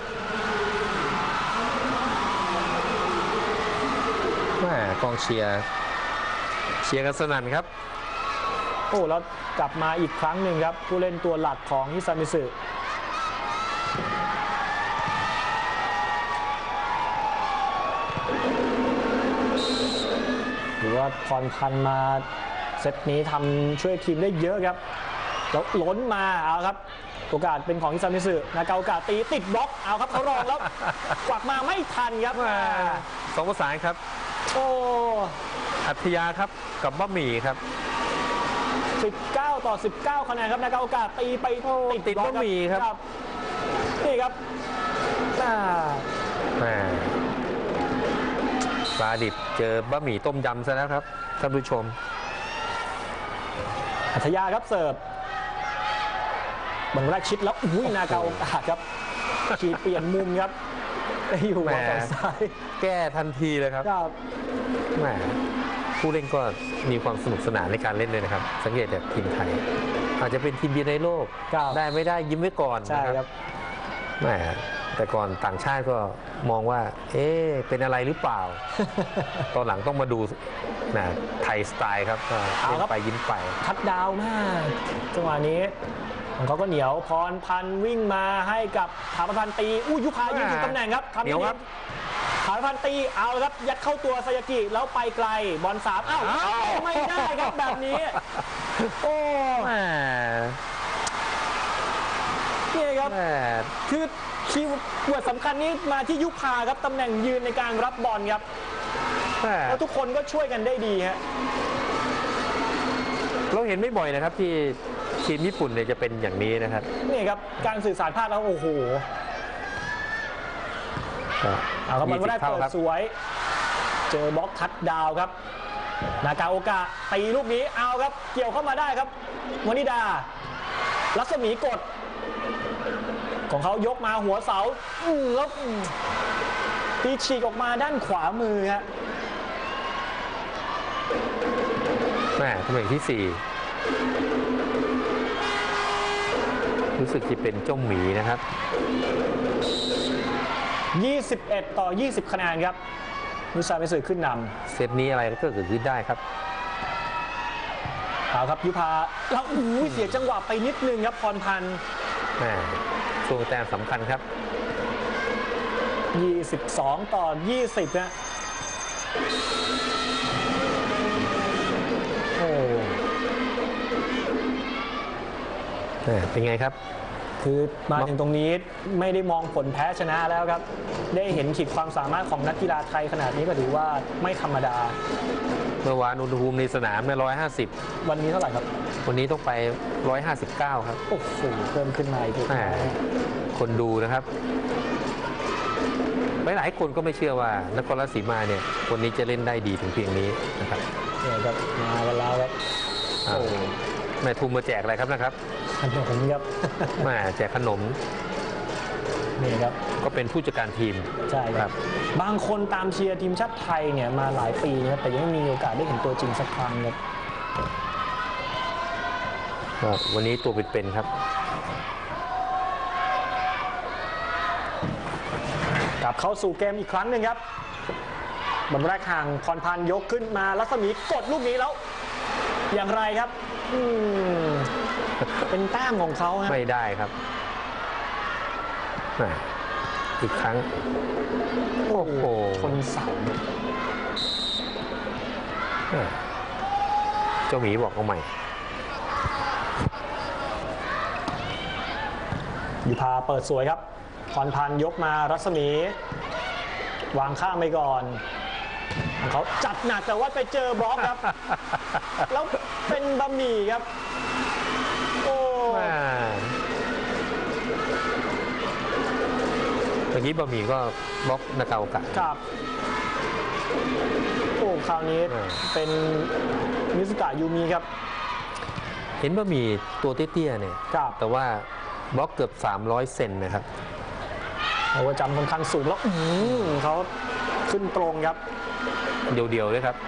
แม่กองเชียร์กันสนั่นครับโอ้แล้วกลับมาอีกครั้งหนึ่งครับผู้เล่นตัวหลักของฮิซามิสึหรือว่าพรพันธ์มาเซตนี้ทำช่วยทีมได้เยอะครับแล้วล้นมาเอาครับโอกาสเป็นของฮิซามิสึนากาโอกะตีติดบล็อกเอาครับเขารองแล้วกวักมาไม่ทันครับ 2 ประสานครับโอ้อัธยาครับกับบะหมี่ครับ 19-19คะแนนครับนากาโอกะตีไปติดบะหมี่ครับนี่ครับปลาดิบเจอบะหมี่ต้มยำซะแล้วครับท่านผู้ชมอัธยาครับเสิร์ฟบอลแรกชิดแล้วอุ้ยนากาโอกะครับขีดเปลี่ยนมุมครับไปอยู่ฝั่งซ้ายแก้ทันทีเลยครับแหมผู้เล่นก็มีความสนุกสนานในการเล่นเลยนะครับสังเกตจากทีมไทยอาจจะเป็นทีมเดียวในโลกได้ไม่ได้ยิ้มไว้ก่อนนะครับแหมแต่ก่อนต่างชาติก็มองว่าเป็นอะไรหรือเปล่าตอนหลังต้องมาดูไทยสไตล์ครับเล่นไปยิ้มไปทัดดาวมากจังหวะนี้ของเขาก็เหนียวพรพันธ์วิ่งมาให้กับถาวรพันธ์ตียุพายืนอยู่ตำแหน่งครับเหนียวครับถาวรพันธ์ตีเอาครับยัดเข้าตัวซายากิแล้วไปไกลบอล3ไม่ได้ครับแบบนี้โอ้นี่ครับคือคีย์เวิร์ดสำคัญนี้มาที่ยุพาครับตำแหน่งยืนในการรับบอลครับแล้วทุกคนก็ช่วยกันได้ดีฮะเราเห็นไม่บ่อยนะครับที่ทีมญี่ปุ่นเนี่ยจะเป็นอย่างนี้นะครับนี่ครับการสื่อสารพลาดแล้วโอ้โหเอาครับมันไม่ได้เปิดสวยเจอบล็อกทัดดาวครับนากาโอกะตีลูกนี้เอาครับเกี่ยวเข้ามาได้ครับวนิดารัศมีกดของเขายกมาหัวเสาแล้วตีฉีกออกมาด้านขวามือฮะแม่ตำแหน่งที่4รู้สึกจะเป็นเจ้าหมีนะครับ 21-20คะแนนครับมิซามิสึขึ้นนำเซตนี้อะไรก็เกิดขึ้นได้ครับเอาครับยุพาแล้วเสียจังหวะไปนิดนึงครับพรพันธ์ช่วงแต้มสำคัญครับ 22-20นะโอ้เป็นไงครับคือมาถึงตรงนี้ไม่ได้มองผลแพ้ชนะแล้วครับได้เห็นขีดความสามารถของนักกีฬาไทยขนาดนี้ก็ถือว่าไม่ธรรมดาเมื่อวานอุณหภูมิในสนาม150 วันนี้เท่าไหร่ครับวันนี้ต้องไป159ครับโอ้โหเพิ่มขึ้นมาอีกคนดูนะครับหลายคนก็ไม่เชื่อว่านครราชสีมาเนี่ยวันนี้จะเล่นได้ดีถึงเพียงนี้นะครับเนี่ยครับมากันแล้วครับโอ้แม่ทุมมาแจกอะไรครับนะครับขนมครับแม่แจกขนมนี่ครับก็เป็นผู้จัดการทีมใช่ครับบางคนตามเชียร์ทีมชาติไทยเนี่ยมาหลายปีนะแต่ยังไม่มีโอกาสได้เห็นตัวจริงสักครั้งครับวันนี้ตัวเป็นๆครับกลับเข้าสู่เกมอีกครั้งหนึ่งครับบอลแรกห่างพรพันธ์ยกขึ้นมารัศมีกดลูกนี้แล้วอย่างไรครับเป็นแต้มของเขาไม่ได้ครับอีกครั้งโอ้โหชนเสาเจ้าหมีบอกเอาใหม่ยุพาเปิดสวยครับพรพันธ์ยกมารัศมีวางข้ามไปก่อนเขาจัดหนักแต่ว่าไปเจอบล็อกครับ แล้วเป็นบะหมี่ครับโอ้เมื่อกี้บะหมี่ก็บล็อกนากาโอกะครับโอ้คราวนี้เป็นมิสุกะยูมิครับเห็นบะหมี่ตัวเตี้ยๆเนี่ยแต่ว่าบล็อกเกือบ300 เซนนะครับโอ้จำค่อนข้างสูงแล้วเขาขึ้นตรงครับเดียวๆเลยครับ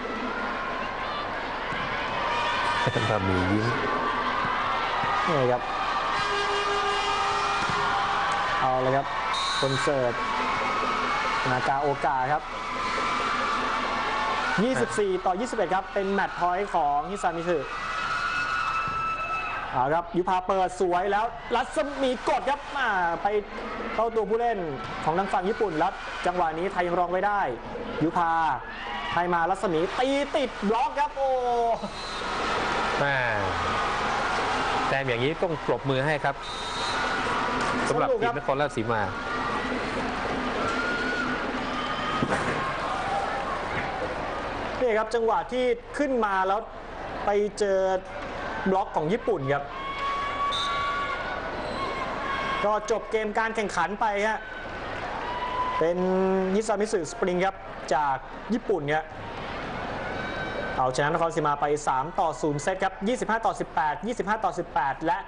บะหมี่ยิ้มนี่ครับเอาเลยครับคนเสิร์ฟนากาโอกะครับ24-21ครับเป็นแมตช์พอยต์ของฮิซามิสึครับยุพาเปิดสวยแล้วรัศมีกดครับไปเข้าตัวผู้เล่นของทางฝั่งญี่ปุ่นแล้วจังหวะนี้ไทยยังรองไว้ได้ยุพาให้มารัศมีตีติดบล็อกครับโอ้แต่อย่างนี้ต้องปรบมือให้ครับสำหรับทีมนครราชสีมานี่ครับจังหวะที่ขึ้นมาแล้วไปเจอบล็อกของญี่ปุ่นครับก็จบเกมการแข่งขันไปฮะเป็นฮิซามิสึสปริงครับจากญี่ปุ่นเนี่ยเอาชนะนครราชสีมาไป3-0 เซตครับ25-18 25-18 และ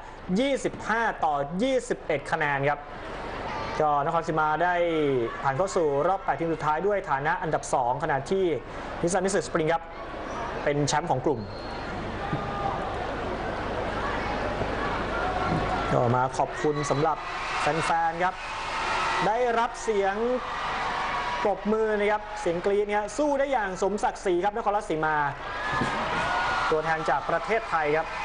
25-21 คะแนนครับก็นครราชสีมาได้ผ่านเข้าสู่รอบ8 ทีมสุดท้ายด้วยฐานะอันดับ2ขณะที่ฮิซามิสึสปริงครับเป็นแชมป์ของกลุ่มก็มาขอบคุณสำหรับแฟนๆครับได้รับเสียงปรบมือนะครับเสียงกรี๊ดเนี่ยสู้ได้อย่างสมศักดิ์ศรีครับนครราชสีมาตัวแทนจากประเทศไทยครับ